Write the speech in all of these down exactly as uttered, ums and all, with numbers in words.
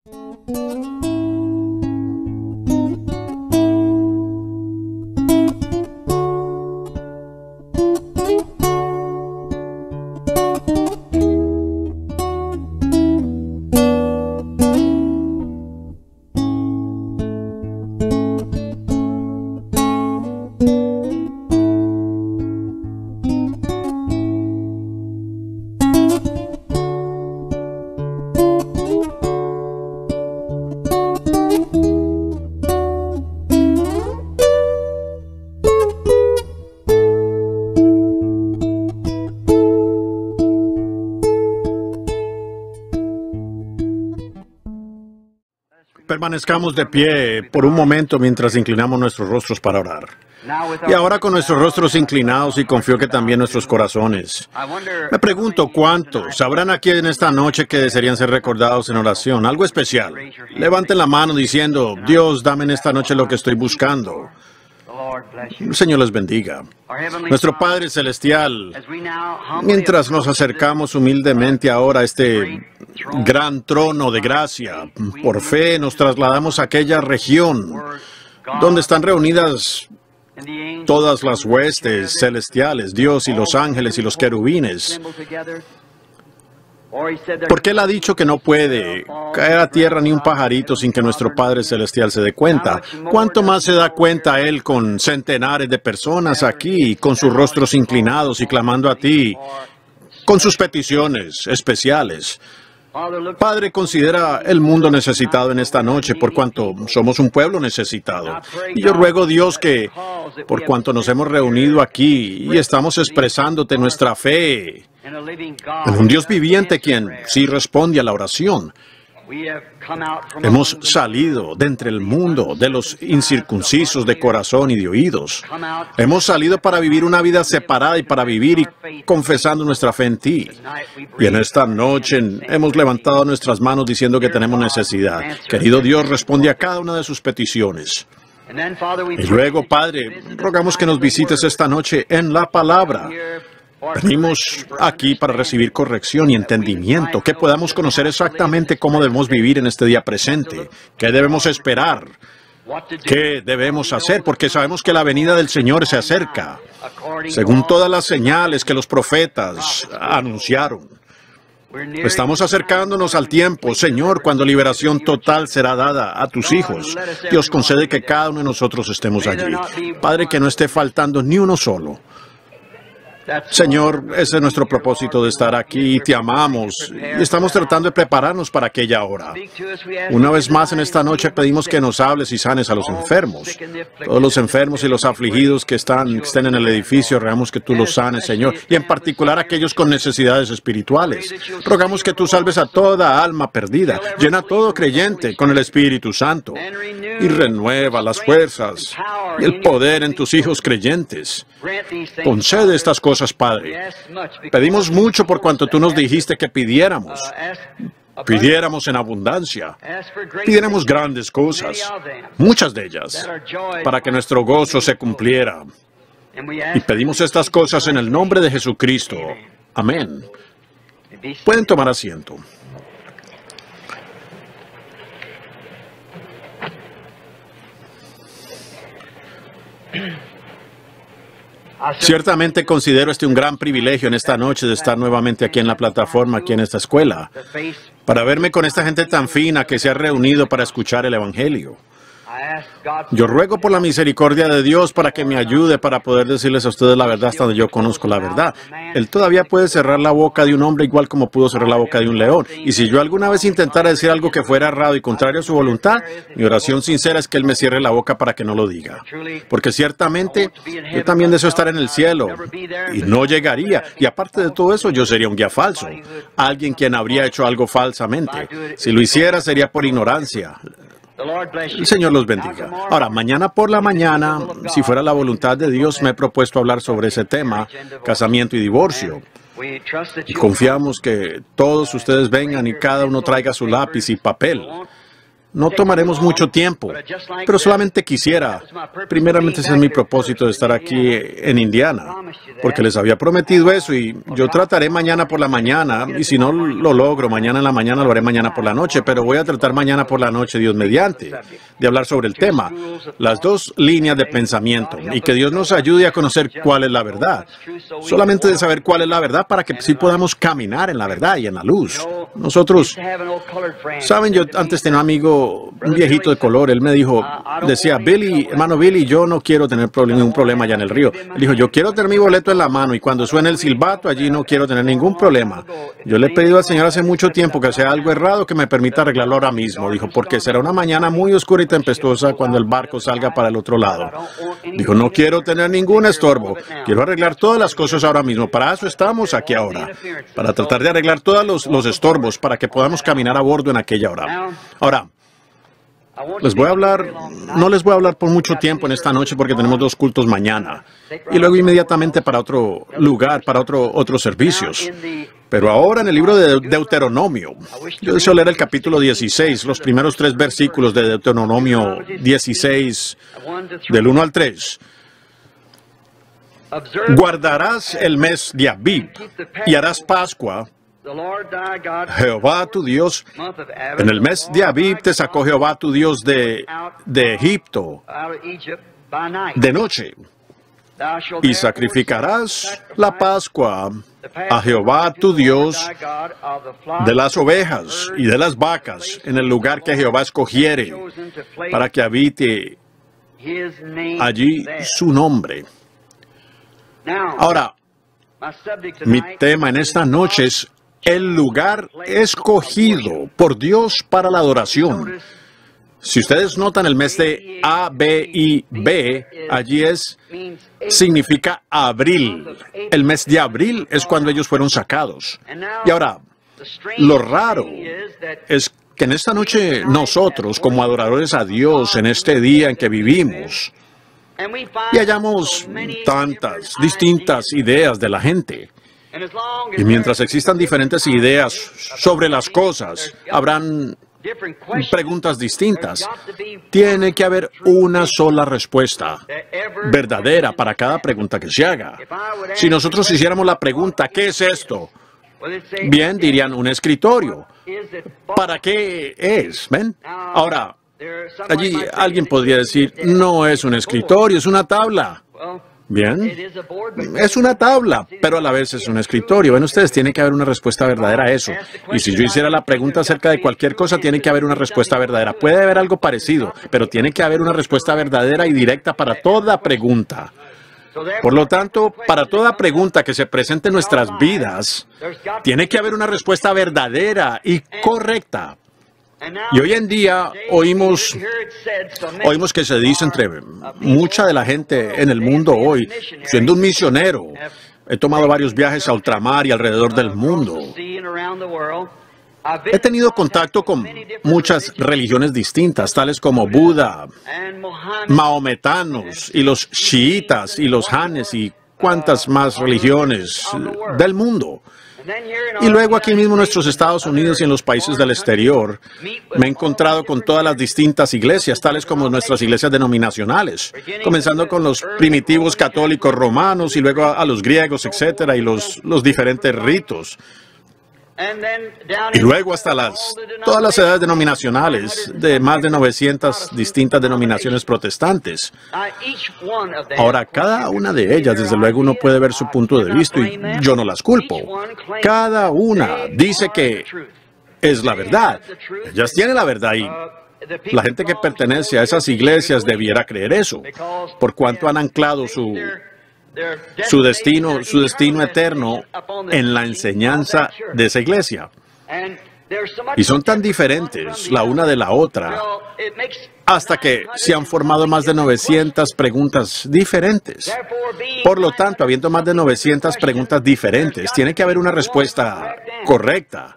Permanezcamos de pie por un momento mientras inclinamos nuestros rostros para orar. Y ahora con nuestros rostros inclinados y confío que también nuestros corazones. Me pregunto cuántos habrán aquí en esta noche que desearían ser recordados en oración, algo especial. Levanten la mano diciendo, Dios, dame en esta noche lo que estoy buscando. El Señor les bendiga. Nuestro Padre Celestial, mientras nos acercamos humildemente ahora a este gran trono de gracia, por fe nos trasladamos a aquella región donde están reunidas todas las huestes celestiales, Dios y los ángeles y los querubines. Porque Él ha dicho que no puede caer a tierra ni un pajarito sin que nuestro Padre Celestial se dé cuenta. ¿Cuánto más se da cuenta Él con centenares de personas aquí, con sus rostros inclinados y clamando a ti, con sus peticiones especiales? Padre, considera el mundo necesitado en esta noche, por cuanto somos un pueblo necesitado. Y yo ruego, Dios, que por cuanto nos hemos reunido aquí y estamos expresándote nuestra fe en un Dios viviente quien sí responde a la oración. Hemos salido de entre el mundo de los incircuncisos de corazón y de oídos. Hemos salido para vivir una vida separada y para vivir y confesando nuestra fe en ti. Y en esta noche hemos levantado nuestras manos diciendo que tenemos necesidad. Querido Dios, responde a cada una de sus peticiones. Y luego, Padre, rogamos que nos visites esta noche en la palabra. Venimos aquí para recibir corrección y entendimiento, que podamos conocer exactamente cómo debemos vivir en este día presente, qué debemos esperar, qué debemos hacer, porque sabemos que la venida del Señor se acerca, según todas las señales que los profetas anunciaron. Estamos acercándonos al tiempo, Señor, cuando liberación total será dada a tus hijos. Dios, concede que cada uno de nosotros estemos allí. Padre, que no esté faltando ni uno solo. Señor, ese es nuestro propósito de estar aquí. Te amamos y estamos tratando de prepararnos para aquella hora. Una vez más en esta noche pedimos que nos hables y sanes a los enfermos. Todos los enfermos y los afligidos que están, que estén en el edificio, rogamos que tú los sanes, Señor. Y en particular aquellos con necesidades espirituales. Rogamos que tú salves a toda alma perdida. Llena a todo creyente con el Espíritu Santo. Y renueva las fuerzas y el poder en tus hijos creyentes. Concede estas cosas, Padre. Pedimos mucho por cuanto tú nos dijiste que pidiéramos. Pidiéramos en abundancia. Pidiéramos grandes cosas, muchas de ellas, para que nuestro gozo se cumpliera. Y pedimos estas cosas en el nombre de Jesucristo. Amén. Pueden tomar asiento. Ciertamente considero este un gran privilegio en esta noche de estar nuevamente aquí en la plataforma, aquí en esta escuela, para verme con esta gente tan fina que se ha reunido para escuchar el Evangelio. Yo ruego por la misericordia de Dios para que me ayude para poder decirles a ustedes la verdad hasta donde yo conozco la verdad. Él todavía puede cerrar la boca de un hombre igual como pudo cerrar la boca de un león. Y si yo alguna vez intentara decir algo que fuera errado y contrario a su voluntad, mi oración sincera es que Él me cierre la boca para que no lo diga. Porque ciertamente yo también deseo estar en el cielo y no llegaría. Y aparte de todo eso, yo sería un guía falso. Alguien quien habría hecho algo falsamente. Si lo hiciera sería por ignorancia. El Señor los bendiga. Ahora, mañana por la mañana, si fuera la voluntad de Dios, me he propuesto hablar sobre ese tema, casamiento y divorcio. Y confiamos que todos ustedes vengan y cada uno traiga su lápiz y papel. No tomaremos mucho tiempo, pero solamente quisiera, primeramente ese es mi propósito de estar aquí en Indiana, porque les había prometido eso y yo trataré mañana por la mañana, y si no lo logro mañana en la mañana, lo haré mañana por la noche, pero voy a tratar mañana por la noche, Dios mediante, de hablar sobre el tema, las dos líneas de pensamiento, y que Dios nos ayude a conocer cuál es la verdad, solamente de saber cuál es la verdad para que sí podamos caminar en la verdad y en la luz. Nosotros, saben, yo antes tenía un amigo, un viejito de color, él me dijo, decía, Billy, hermano Billy, yo no quiero tener ningún problema allá en el río. Él dijo, yo quiero tener mi boleto en la mano y cuando suene el silbato, allí no quiero tener ningún problema. Yo le he pedido al Señor hace mucho tiempo que sea algo errado que me permita arreglarlo ahora mismo. Dijo, porque será una mañana muy oscura y tempestuosa cuando el barco salga para el otro lado. Dijo, no quiero tener ningún estorbo, quiero arreglar todas las cosas ahora mismo. Para eso estamos aquí ahora, para tratar de arreglar todos los, los estorbos para que podamos caminar a bordo en aquella hora. Ahora, les voy a hablar, no les voy a hablar por mucho tiempo en esta noche porque tenemos dos cultos mañana y luego inmediatamente para otro lugar, para otro, otros servicios. Pero ahora en el libro de Deuteronomio, yo deseo leer el capítulo dieciséis, los primeros tres versículos de Deuteronomio dieciséis, del uno al tres. Guardarás el mes de Abib y harás Pascua. Jehová tu Dios, en el mes de Abib te sacó Jehová tu Dios de, de Egipto de noche, y sacrificarás la Pascua a Jehová tu Dios de las ovejas y de las vacas en el lugar que Jehová escogiere para que habite allí su nombre. Ahora, mi tema en esta noche es el lugar escogido por Dios para la adoración. Si ustedes notan el mes de A, B y B, allí es, significa abril. El mes de abril es cuando ellos fueron sacados. Y ahora, lo raro es que en esta noche nosotros, como adoradores a Dios, en este día en que vivimos, y hallamos tantas distintas ideas de la gente. Y mientras existan diferentes ideas sobre las cosas, habrán preguntas distintas. Tiene que haber una sola respuesta verdadera para cada pregunta que se haga. Si nosotros hiciéramos la pregunta, ¿qué es esto? Bien, dirían un escritorio. ¿Para qué es? ¿Ven? Ahora, allí alguien podría decir, no es un escritorio, es una tabla. Bien, es una tabla, pero a la vez es un escritorio. Ven ustedes, tiene que haber una respuesta verdadera a eso. Y si yo hiciera la pregunta acerca de cualquier cosa, tiene que haber una respuesta verdadera. Puede haber algo parecido, pero tiene que haber una respuesta verdadera y directa para toda pregunta. Por lo tanto, para toda pregunta que se presente en nuestras vidas, tiene que haber una respuesta verdadera y correcta. Y hoy en día oímos, oímos que se dice entre mucha de la gente en el mundo hoy, siendo un misionero, he tomado varios viajes a ultramar y alrededor del mundo. He tenido contacto con muchas religiones distintas, tales como Buda, mahometanos y los chiitas y los hanes y cuantas más religiones del mundo. Y luego aquí mismo en nuestros Estados Unidos y en los países del exterior, me he encontrado con todas las distintas iglesias, tales como nuestras iglesias denominacionales, comenzando con los primitivos católicos romanos y luego a, a los griegos, etcétera, y los, los diferentes ritos. Y luego hasta las, todas las edades denominacionales de más de novecientas distintas denominaciones protestantes. Ahora, cada una de ellas, desde luego, uno puede ver su punto de vista y yo no las culpo. Cada una dice que es la verdad. Ellas tienen la verdad y la gente que pertenece a esas iglesias debiera creer eso, por cuanto han anclado su... su destino, su destino eterno en la enseñanza de esa iglesia. Y son tan diferentes la una de la otra, hasta que se han formado más de novecientas preguntas diferentes. Por lo tanto, habiendo más de novecientas preguntas diferentes, tiene que haber una respuesta correcta.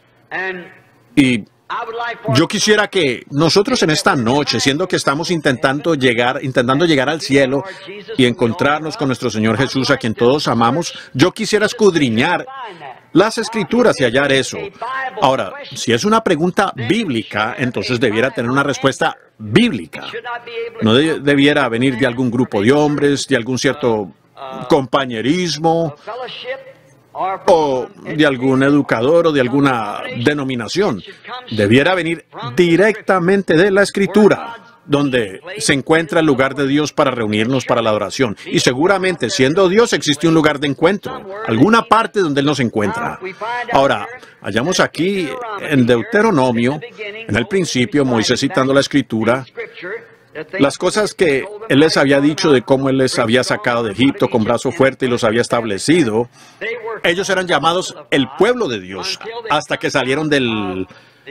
Y yo quisiera que nosotros en esta noche, siendo que estamos intentando llegar, intentando llegar al cielo y encontrarnos con nuestro Señor Jesús, a quien todos amamos, yo quisiera escudriñar las Escrituras y hallar eso. Ahora, si es una pregunta bíblica, entonces debiera tener una respuesta bíblica. No de- debiera venir de algún grupo de hombres, de algún cierto compañerismo, o de algún educador o de alguna denominación. Debiera venir directamente de la Escritura, donde se encuentra el lugar de Dios para reunirnos para la adoración. Y seguramente, siendo Dios, existe un lugar de encuentro, alguna parte donde Él nos encuentra. Ahora, hallamos aquí en Deuteronomio, en el principio, Moisés citando la Escritura, las cosas que Él les había dicho de cómo Él les había sacado de Egipto con brazo fuerte y los había establecido. Ellos eran llamados el pueblo de Dios hasta que salieron del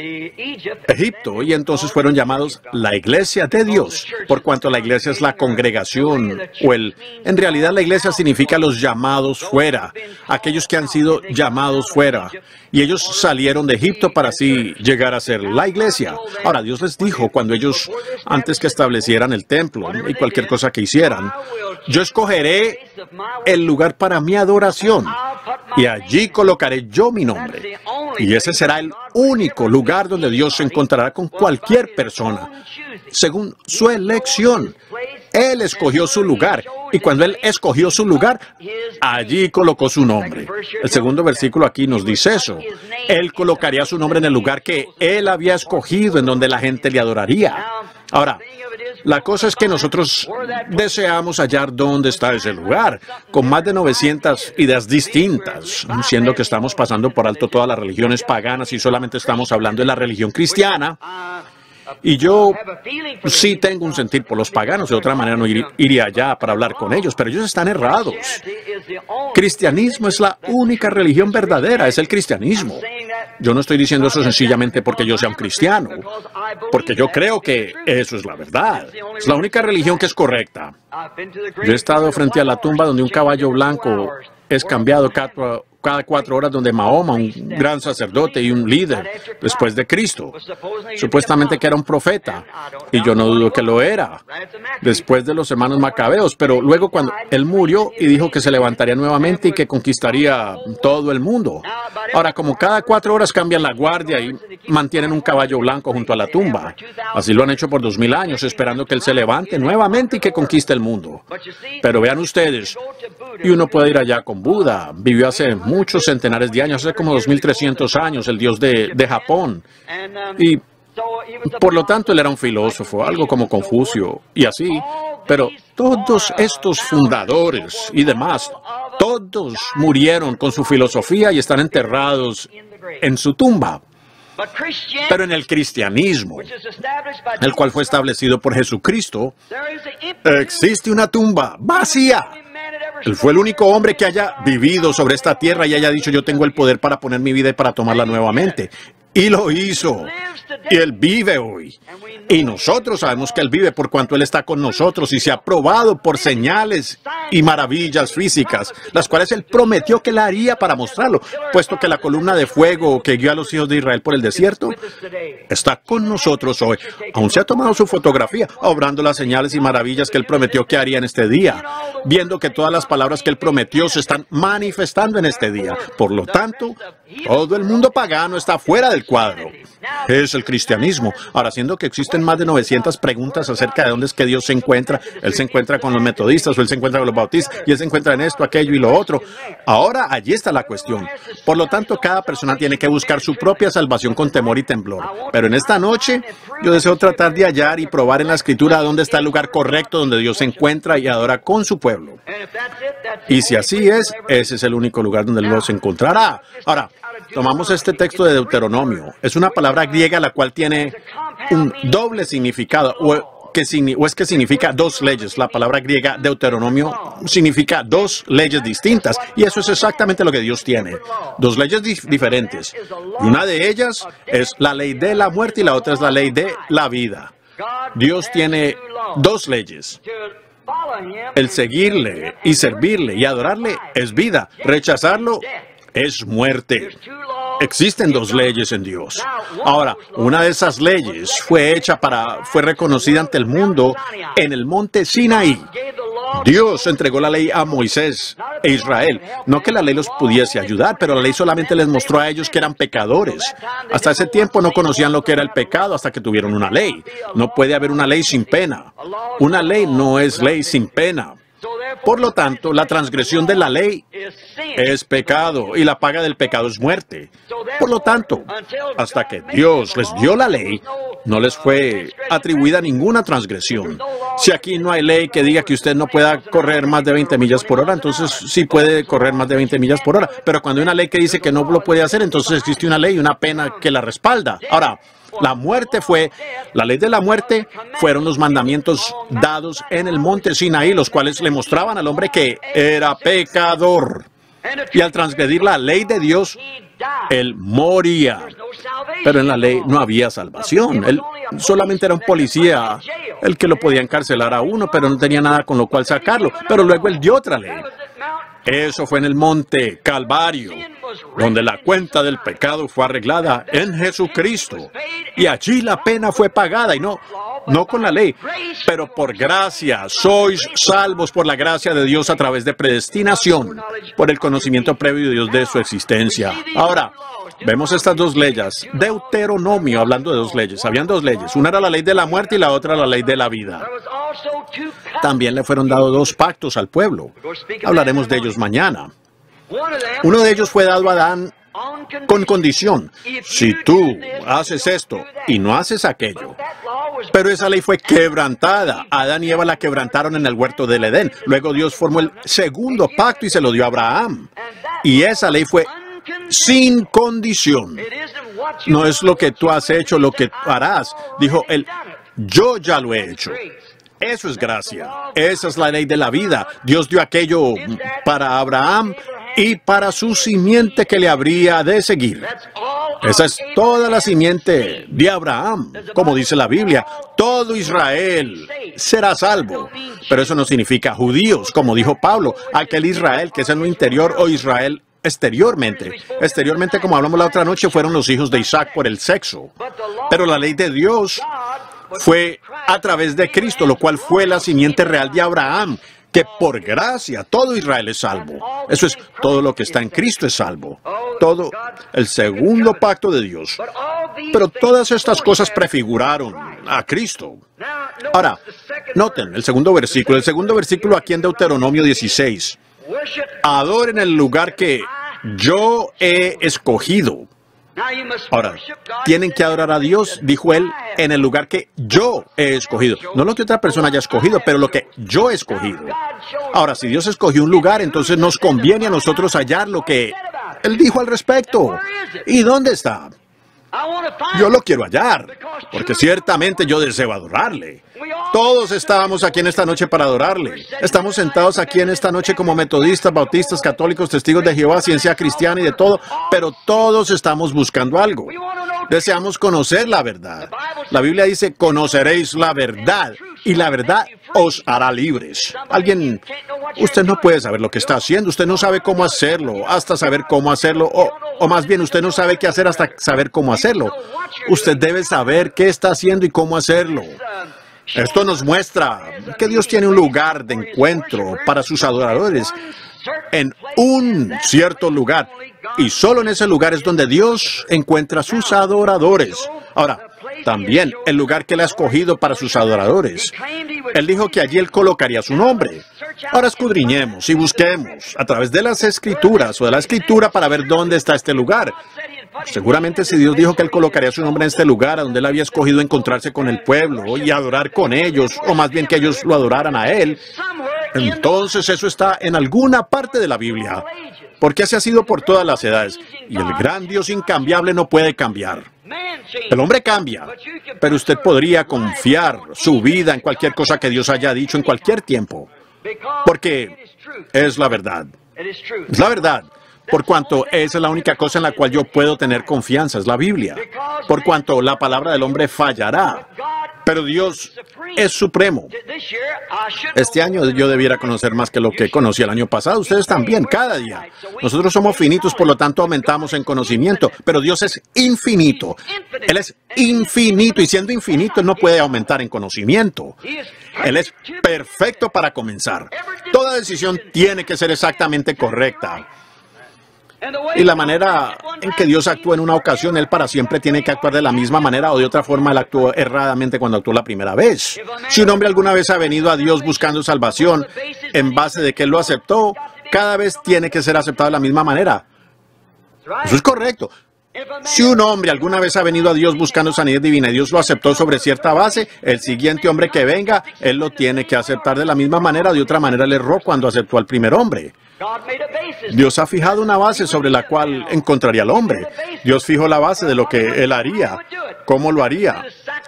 Egipto, y entonces fueron llamados la iglesia de Dios, por cuanto la iglesia es la congregación, o el, en realidad la iglesia significa los llamados fuera, aquellos que han sido llamados fuera, y ellos salieron de Egipto para así llegar a ser la iglesia. Ahora, Dios les dijo cuando ellos, antes que establecieran el templo y cualquier cosa que hicieran, yo escogeré el lugar para mi adoración, y allí colocaré yo mi nombre, y ese será el único lugar donde Dios se encontrará con cualquier persona, según su elección. Él escogió su lugar, y cuando Él escogió su lugar, allí colocó su nombre. El segundo versículo aquí nos dice eso. Él colocaría su nombre en el lugar que Él había escogido, en donde la gente le adoraría. Ahora, la cosa es que nosotros deseamos hallar dónde está ese lugar, con más de novecientas ideas distintas, siendo que estamos pasando por alto todas las religiones paganas y solamente estamos hablando de la religión cristiana. Y yo sí tengo un sentir por los paganos, de otra manera no ir- iría allá para hablar con ellos, pero ellos están errados. Cristianismo es la única religión verdadera, es el cristianismo. Yo no estoy diciendo eso sencillamente porque yo sea un cristiano, porque yo creo que eso es la verdad. Es la única religión que es correcta. Yo he estado frente a la tumba donde un caballo blanco es cambiado cada, cada cuatro horas, donde Mahoma, un gran sacerdote y un líder después de Cristo, supuestamente que era un profeta, y yo no dudo que lo era, después de los hermanos macabeos, pero luego cuando él murió y dijo que se levantaría nuevamente y que conquistaría todo el mundo. Ahora, como cada cuatro horas cambian la guardia y mantienen un caballo blanco junto a la tumba, así lo han hecho por dos mil años, esperando que él se levante nuevamente y que conquiste el mundo. Pero vean ustedes, y uno puede ir allá con Buda, vivió hace muchos centenares de años, hace como dos mil trescientos años, el dios de, de Japón. Y por lo tanto él era un filósofo, algo como Confucio, y así. Pero todos estos fundadores y demás, todos murieron con su filosofía y están enterrados en su tumba. Pero en el cristianismo, el cual fue establecido por Jesucristo, existe una tumba vacía. Él fue el único hombre que haya vivido sobre esta tierra y haya dicho: yo tengo el poder para poner mi vida y para tomarla nuevamente. Y lo hizo. Y Él vive hoy. Y nosotros sabemos que Él vive por cuanto Él está con nosotros y se ha probado por señales y maravillas físicas, las cuales Él prometió que la haría para mostrarlo, puesto que la columna de fuego que guió a los hijos de Israel por el desierto está con nosotros hoy. Aún se ha tomado su fotografía, obrando las señales y maravillas que Él prometió que haría en este día, viendo que todas las palabras que Él prometió se están manifestando en este día. Por lo tanto, todo el mundo pagano está fuera del cuadro. Es el cristianismo. Ahora, siendo que existen más de novecientas preguntas acerca de dónde es que Dios se encuentra, Él se encuentra con los metodistas, o Él se encuentra con los bautistas, y Él se encuentra en esto, aquello y lo otro. Ahora, allí está la cuestión. Por lo tanto, cada persona tiene que buscar su propia salvación con temor y temblor. Pero en esta noche, yo deseo tratar de hallar y probar en la Escritura dónde está el lugar correcto donde Dios se encuentra y adora con su pueblo. Y si así es, ese es el único lugar donde Él los encontrará. Ahora, tomamos este texto de Deuteronomio. Es una palabra griega la cual tiene un doble significado, o, que, o es que significa dos leyes. La palabra griega Deuteronomio significa dos leyes distintas, y eso es exactamente lo que Dios tiene. Dos leyes dif diferentes. Y una de ellas es la ley de la muerte y la otra es la ley de la vida. Dios tiene dos leyes. El seguirle y servirle y adorarle es vida. Rechazarlo es muerte. Existen dos leyes en Dios. Ahora, una de esas leyes fue hecha para, fue reconocida ante el mundo en el monte Sinaí. Dios entregó la ley a Moisés e Israel. No que la ley los pudiese ayudar, pero la ley solamente les mostró a ellos que eran pecadores. Hasta ese tiempo no conocían lo que era el pecado hasta que tuvieron una ley. No puede haber una ley sin pena. Una ley no es ley sin pena. Por lo tanto, la transgresión de la ley es pecado y la paga del pecado es muerte. Por lo tanto, hasta que Dios les dio la ley, no les fue atribuida ninguna transgresión. Si aquí no hay ley que diga que usted no pueda correr más de veinte millas por hora, entonces sí puede correr más de veinte millas por hora. Pero cuando hay una ley que dice que no lo puede hacer, entonces existe una ley y una pena que la respalda. Ahora, la muerte fue, la ley de la muerte fueron los mandamientos dados en el monte Sinaí, los cuales le mostraban al hombre que era pecador. Y al transgredir la ley de Dios, él moría. Pero en la ley no había salvación. Él solamente era un policía, el que lo podía encarcelar a uno, pero no tenía nada con lo cual sacarlo. Pero luego él dio otra ley. Eso fue en el monte Calvario, donde la cuenta del pecado fue arreglada en Jesucristo. Y allí la pena fue pagada, y no, no con la ley, pero por gracia. Sois salvos por la gracia de Dios a través de predestinación, por el conocimiento previo de Dios de su existencia. Ahora, vemos estas dos leyes. Deuteronomio, hablando de dos leyes. Habían dos leyes. Una era la ley de la muerte y la otra la ley de la vida. También le fueron dados dos pactos al pueblo. Hablaremos de ellos mañana. Uno de ellos fue dado a Adán con condición. Si tú haces esto y no haces aquello. Pero esa ley fue quebrantada. Adán y Eva la quebrantaron en el huerto del Edén. Luego Dios formó el segundo pacto y se lo dio a Abraham. Y esa ley fue sin condición. No es lo que tú has hecho, lo que harás. Dijo él, yo ya lo he hecho. Eso es gracia. Esa es la ley de la vida. Dios dio aquello para Abraham y para su simiente que le habría de seguir. Esa es toda la simiente de Abraham. Como dice la Biblia, todo Israel será salvo. Pero eso no significa judíos, como dijo Pablo, aquel Israel que es en lo interior o Israel exteriormente. Exteriormente, como hablamos la otra noche, fueron los hijos de Isaac por el sexo. Pero la ley de Dios fue a través de Cristo, lo cual fue la simiente real de Abraham, que por gracia todo Israel es salvo. Eso es, todo lo que está en Cristo es salvo. Todo el segundo pacto de Dios. Pero todas estas cosas prefiguraron a Cristo. Ahora, noten el segundo versículo. El segundo versículo aquí en Deuteronomio dieciséis. Adoren el lugar que yo he escogido. Ahora, tienen que adorar a Dios, dijo él, en el lugar que yo he escogido. No lo que otra persona haya escogido, pero lo que yo he escogido. Ahora, si Dios escogió un lugar, entonces nos conviene a nosotros hallar lo que Él dijo al respecto. ¿Y dónde está? Yo lo quiero hallar, porque ciertamente yo deseo adorarle. Todos estábamos aquí en esta noche para adorarle. Estamos sentados aquí en esta noche como metodistas, bautistas, católicos, testigos de Jehová, ciencia cristiana y de todo, pero todos estamos buscando algo. Deseamos conocer la verdad. La Biblia dice, conoceréis la verdad, y la verdad os hará libres. Alguien, usted no puede saber lo que está haciendo, usted no sabe cómo hacerlo, hasta saber cómo hacerlo, o, o más bien, usted no sabe qué hacer hasta saber cómo hacerlo. Usted debe saber qué está haciendo y cómo hacerlo. Esto nos muestra que Dios tiene un lugar de encuentro para sus adoradores en un cierto lugar. Y solo en ese lugar es donde Dios encuentra a sus adoradores. Ahora, también el lugar que Él ha escogido para sus adoradores. Él dijo que allí Él colocaría su nombre. Ahora escudriñemos y busquemos a través de las Escrituras o de la Escritura para ver dónde está este lugar. Seguramente si Dios dijo que Él colocaría su nombre en este lugar, a donde Él había escogido encontrarse con el pueblo y adorar con ellos, o más bien que ellos lo adoraran a Él, entonces eso está en alguna parte de la Biblia, porque así ha sido por todas las edades, y el gran Dios incambiable no puede cambiar. El hombre cambia, pero usted podría confiar su vida en cualquier cosa que Dios haya dicho en cualquier tiempo, porque es la verdad. Es la verdad. Por cuanto esa es la única cosa en la cual yo puedo tener confianza, es la Biblia. Por cuanto la palabra del hombre fallará, Pero Dios es supremo. Este año yo debiera conocer más que lo que conocí el año pasado. Ustedes también, cada día. Nosotros somos finitos, por lo tanto aumentamos en conocimiento. Pero Dios es infinito. Él es infinito. Y siendo infinito, Él no puede aumentar en conocimiento. Él es perfecto para comenzar. Toda decisión tiene que ser exactamente correcta. Y la manera en que Dios actúa en una ocasión, Él para siempre tiene que actuar de la misma manera o de otra forma Él actuó erradamente cuando actuó la primera vez. Si un hombre alguna vez ha venido a Dios buscando salvación en base de que Él lo aceptó, cada vez tiene que ser aceptado de la misma manera. Eso es correcto. Si un hombre alguna vez ha venido a Dios buscando sanidad divina y Dios lo aceptó sobre cierta base, el siguiente hombre que venga, Él lo tiene que aceptar de la misma manera o de otra manera Él erró cuando aceptó al primer hombre. Dios ha fijado una base sobre la cual encontraría al hombre. Dios fijó la base de lo que Él haría, cómo lo haría.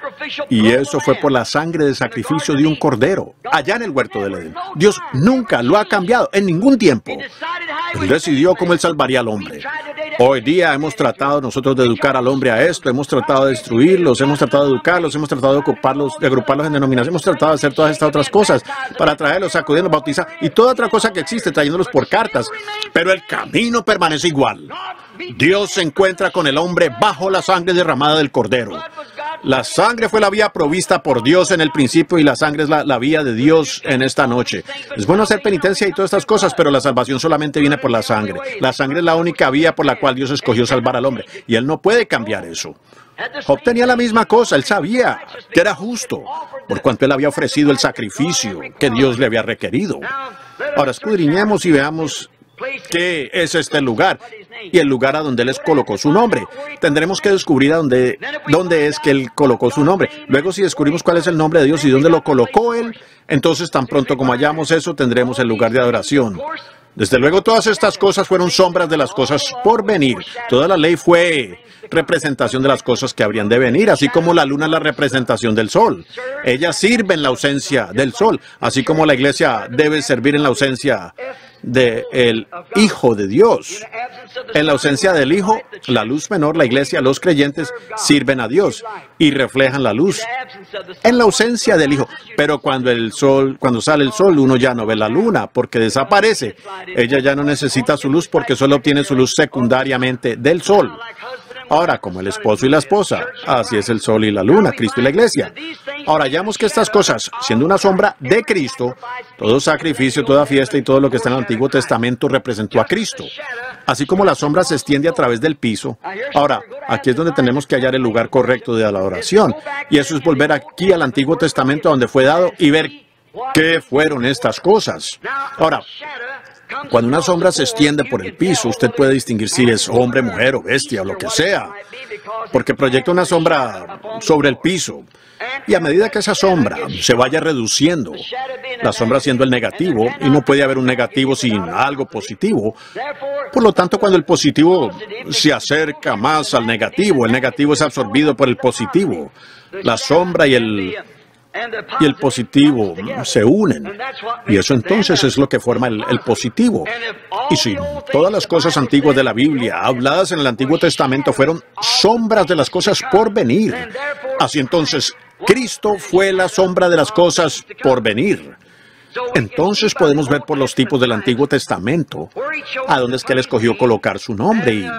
Y eso fue por la sangre de sacrificio de un cordero, allá en el huerto del Edén. Dios nunca lo ha cambiado, en ningún tiempo. Él decidió cómo Él salvaría al hombre. Hoy día hemos tratado nosotros de educar al hombre a esto, hemos tratado de destruirlos, hemos tratado de educarlos, hemos tratado de ocuparlos, de agruparlos en denominaciones, hemos tratado de hacer todas estas otras cosas para traerlos, sacudirlos, bautizar y toda otra cosa que existe, trayéndolos por cartas. Pero el camino permanece igual. Dios se encuentra con el hombre bajo la sangre derramada del cordero. La sangre fue la vía provista por Dios en el principio y la sangre es la, la vía de Dios en esta noche. Es bueno hacer penitencia y todas estas cosas, pero la salvación solamente viene por la sangre. La sangre es la única vía por la cual Dios escogió salvar al hombre y Él no puede cambiar eso. Job tenía la misma cosa, él sabía que era justo, por cuanto él había ofrecido el sacrificio que Dios le había requerido. Ahora escudriñemos y veamos qué es este lugar y el lugar a donde Él les colocó su nombre. Tendremos que descubrir a dónde, dónde es que Él colocó su nombre. Luego, si descubrimos cuál es el nombre de Dios y dónde lo colocó Él, entonces tan pronto como hallamos eso, tendremos el lugar de adoración. Desde luego, todas estas cosas fueron sombras de las cosas por venir. Toda la ley fue representación de las cosas que habrían de venir, así como la luna es la representación del sol. Ella sirve en la ausencia del sol, así como la iglesia debe servir en la ausencia del Hijo de Dios. En la ausencia del Hijo, la luz menor, la iglesia, los creyentes sirven a Dios y reflejan la luz. En la ausencia del Hijo, pero cuando el sol, cuando sale el sol, uno ya no ve la luna porque desaparece. Ella ya no necesita su luz porque solo obtiene su luz secundariamente del sol. Ahora, como el esposo y la esposa, así es el sol y la luna, Cristo y la iglesia. Ahora, hallamos que estas cosas, siendo una sombra de Cristo, todo sacrificio, toda fiesta y todo lo que está en el Antiguo Testamento representó a Cristo. Así como la sombra se extiende a través del piso. Ahora, aquí es donde tenemos que hallar el lugar correcto de la adoración. Y eso es volver aquí al Antiguo Testamento donde fue dado y ver qué fueron estas cosas. Ahora, cuando una sombra se extiende por el piso, usted puede distinguir si es hombre, mujer o bestia o lo que sea, porque proyecta una sombra sobre el piso. Y a medida que esa sombra se vaya reduciendo, la sombra siendo el negativo, y no puede haber un negativo sin algo positivo, por lo tanto, cuando el positivo se acerca más al negativo, el negativo es absorbido por el positivo. La sombra y el... y el positivo se unen. Y eso entonces es lo que forma el, el positivo. Y si todas las cosas antiguas de la Biblia, habladas en el Antiguo Testamento, fueron sombras de las cosas por venir, así entonces Cristo fue la sombra de las cosas por venir. Entonces podemos ver por los tipos del Antiguo Testamento a dónde es que Él escogió colocar su nombre y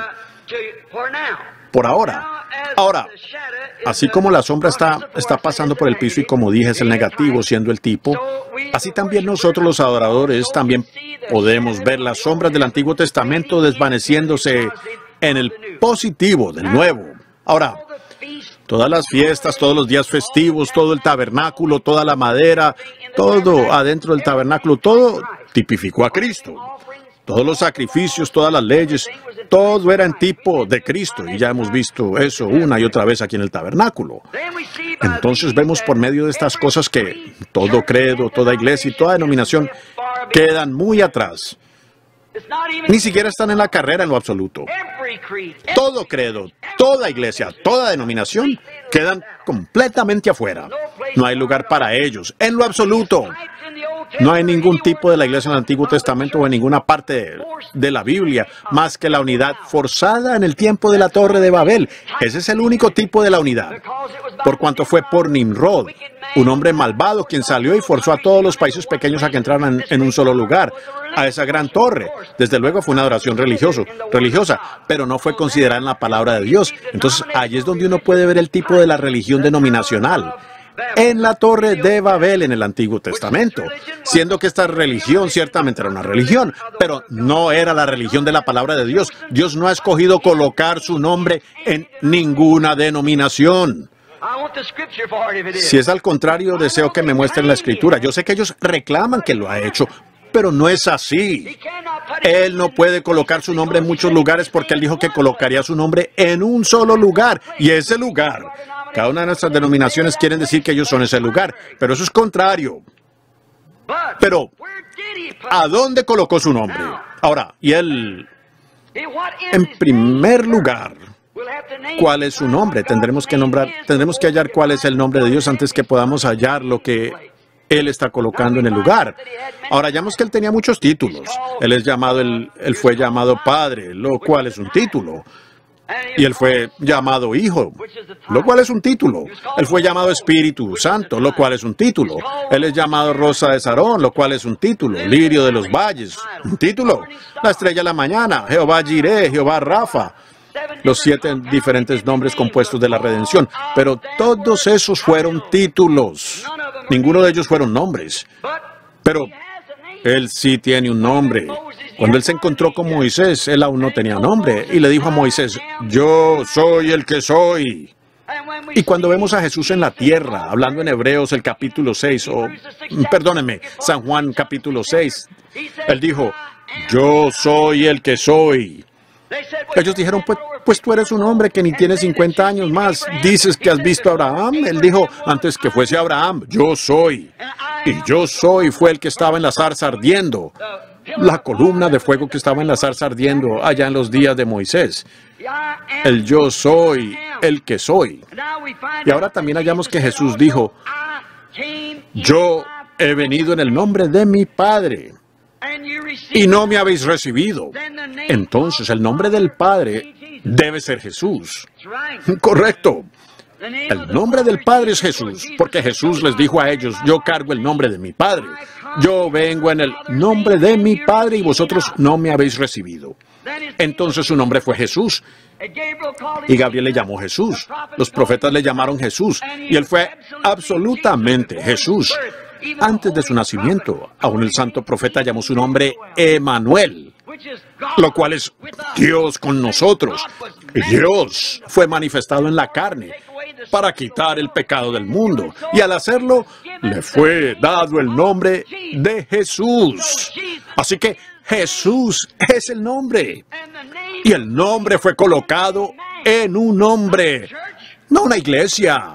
por ahora. Ahora, así como la sombra está, está pasando por el piso y como dije es el negativo siendo el tipo, así también nosotros los adoradores también podemos ver las sombras del Antiguo Testamento desvaneciéndose en el positivo del Nuevo. Ahora, todas las fiestas, todos los días festivos, todo el tabernáculo, toda la madera, todo adentro del tabernáculo, todo tipificó a Cristo. Todos los sacrificios, todas las leyes, todo era en tipo de Cristo. Y ya hemos visto eso una y otra vez aquí en el tabernáculo. Entonces vemos por medio de estas cosas que todo credo, toda iglesia y toda denominación quedan muy atrás. Ni siquiera están en la carrera en lo absoluto. Todo credo, toda iglesia, toda denominación quedan completamente afuera. No hay lugar para ellos, en lo absoluto. No hay ningún tipo de la iglesia en el Antiguo Testamento o en ninguna parte de, de la Biblia más que la unidad forzada en el tiempo de la Torre de Babel. Ese es el único tipo de la unidad. Por cuanto fue por Nimrod, un hombre malvado quien salió y forzó a todos los países pequeños a que entraran en, en un solo lugar, a esa gran torre. Desde luego fue una adoración religioso, religiosa, pero no fue considerada en la palabra de Dios. Entonces, allí es donde uno puede ver el tipo de la religión denominacional. En la Torre de Babel en el Antiguo Testamento, siendo que esta religión ciertamente era una religión, pero no era la religión de la palabra de Dios. Dios no ha escogido colocar su nombre en ninguna denominación. Si es al contrario, deseo que me muestren la Escritura. Yo sé que ellos reclaman que lo ha hecho, pero no es así. Él no puede colocar su nombre en muchos lugares porque Él dijo que colocaría su nombre en un solo lugar, y ese lugar, cada una de nuestras denominaciones quieren decir que ellos son ese lugar, pero eso es contrario. Pero, ¿a dónde colocó su nombre? Ahora, y Él, en primer lugar, ¿cuál es su nombre? Tendremos que nombrar, tendremos que hallar cuál es el nombre de Dios antes que podamos hallar lo que Él está colocando en el lugar. Ahora, hallamos que Él tenía muchos títulos. Él es llamado, él, él fue llamado Padre, lo cual es un título. Y Él fue llamado Hijo, lo cual es un título. Él fue llamado Espíritu Santo, lo cual es un título. Él es llamado Rosa de Sarón, lo cual es un título. Lirio de los valles, un título. La estrella de la mañana, Jehová Jireh, Jehová Rafa. Los siete diferentes nombres compuestos de la redención. Pero todos esos fueron títulos. Ninguno de ellos fueron nombres. Pero Él sí tiene un nombre. Cuando Él se encontró con Moisés, Él aún no tenía nombre. Y le dijo a Moisés, yo soy el que soy. Y cuando vemos a Jesús en la tierra, hablando en Hebreos el capítulo seis, o perdónenme, San Juan capítulo seis, Él dijo, yo soy el que soy. Ellos dijeron, pues, pues tú eres un hombre que ni tiene cincuenta años más. Dices que has visto a Abraham. Él dijo, antes que fuese Abraham, yo soy. Y yo soy fue el que estaba en la zarza ardiendo. La columna de fuego que estaba en la zarza ardiendo allá en los días de Moisés. El yo soy, el que soy. Y ahora también hallamos que Jesús dijo, yo he venido en el nombre de mi Padre y no me habéis recibido. Entonces el nombre del Padre debe ser Jesús. Correcto. El nombre del Padre es Jesús, porque Jesús les dijo a ellos, yo cargo el nombre de mi Padre. Yo vengo en el nombre de mi Padre y vosotros no me habéis recibido. Entonces su nombre fue Jesús. Y Gabriel le llamó Jesús. Los profetas le llamaron Jesús. Y Él fue absolutamente Jesús. Antes de su nacimiento, aún el santo profeta llamó su nombre Emanuel, lo cual es Dios con nosotros. Dios fue manifestado en la carne para quitar el pecado del mundo. Y al hacerlo, le fue dado el nombre de Jesús. Así que Jesús es el nombre. Y el nombre fue colocado en un hombre, no una iglesia,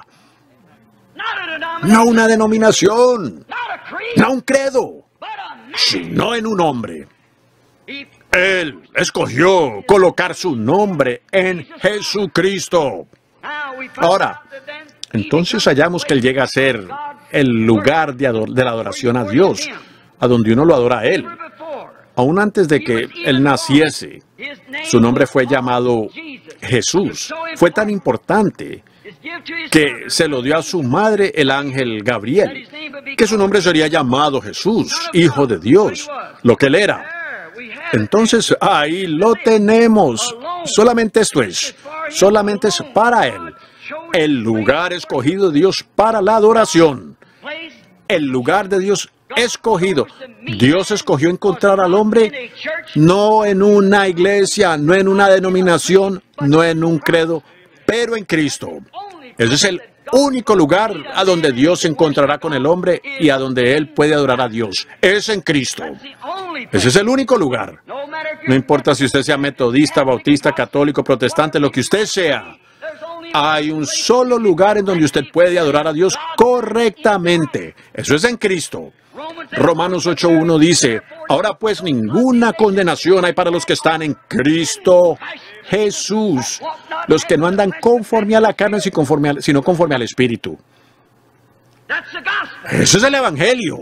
no una denominación, no un credo, sino en un hombre. Él escogió colocar su nombre en Jesucristo. Ahora, entonces hallamos que Él llega a ser el lugar de, ador- de la adoración a Dios, a donde uno lo adora a Él. Aún antes de que Él naciese, su nombre fue llamado Jesús. Fue tan importante que se lo dio a su madre el ángel Gabriel, que su nombre sería llamado Jesús, Hijo de Dios, lo que Él era. Entonces, ahí lo tenemos. Solamente esto es, solamente es para Él. El lugar escogido de Dios para la adoración. El lugar de Dios escogido. Dios escogió encontrar al hombre no en una iglesia, no en una denominación, no en un credo, pero en Cristo. Ese es el único lugar a donde Dios se encontrará con el hombre y a donde Él puede adorar a Dios. Es en Cristo. Ese es el único lugar. No importa si usted sea metodista, bautista, católico, protestante, lo que usted sea. Hay un solo lugar en donde usted puede adorar a Dios correctamente. Eso es en Cristo. Romanos ocho uno dice, ahora pues ninguna condenación hay para los que están en Cristo Jesús, los que no andan conforme a la carne, sino conforme al, sino conforme al Espíritu. Ese es el Evangelio.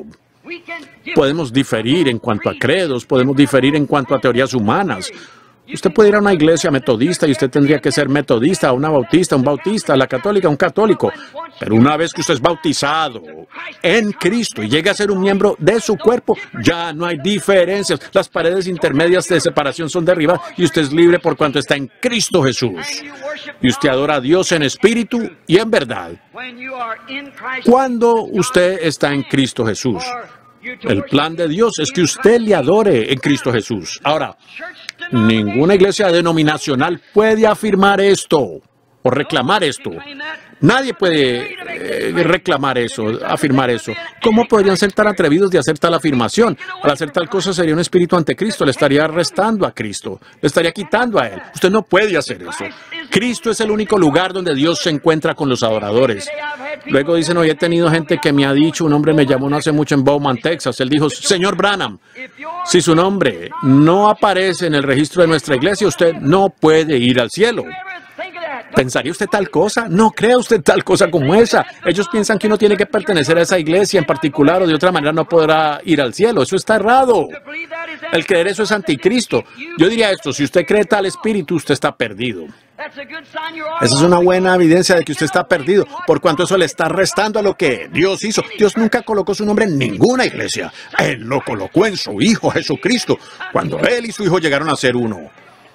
Podemos diferir en cuanto a credos, podemos diferir en cuanto a teorías humanas. Usted puede ir a una iglesia metodista y usted tendría que ser metodista, una bautista, un bautista, la católica, un católico. Pero una vez que usted es bautizado en Cristo y llega a ser un miembro de su cuerpo, ya no hay diferencias. Las paredes intermedias de separación son derribadas y usted es libre por cuanto está en Cristo Jesús. Y usted adora a Dios en espíritu y en verdad. Cuando usted está en Cristo Jesús, el plan de Dios es que usted le adore en Cristo Jesús. Ahora, ninguna iglesia denominacional puede afirmar esto o reclamar esto. Nadie puede eh, reclamar eso, afirmar eso. ¿Cómo podrían ser tan atrevidos de hacer tal afirmación? Al hacer tal cosa sería un espíritu anticristo, le estaría arrestando a Cristo, le estaría quitando a Él. Usted no puede hacer eso. Cristo es el único lugar donde Dios se encuentra con los adoradores. Luego dicen, hoy he tenido gente que me ha dicho, un hombre me llamó no hace mucho en Bowman, Texas. Él dijo, señor Branham, si su nombre no aparece en el registro de nuestra iglesia, usted no puede ir al cielo. ¿Pensaría usted tal cosa? No crea usted tal cosa como esa. Ellos piensan que uno tiene que pertenecer a esa iglesia en particular o de otra manera no podrá ir al cielo. Eso está errado. El creer eso es anticristo. Yo diría esto, si usted cree tal espíritu, usted está perdido. Esa es una buena evidencia de que usted está perdido, por cuanto eso le está restando a lo que Dios hizo. Dios nunca colocó su nombre en ninguna iglesia. Él lo colocó en su Hijo Jesucristo, cuando Él y su Hijo llegaron a ser uno.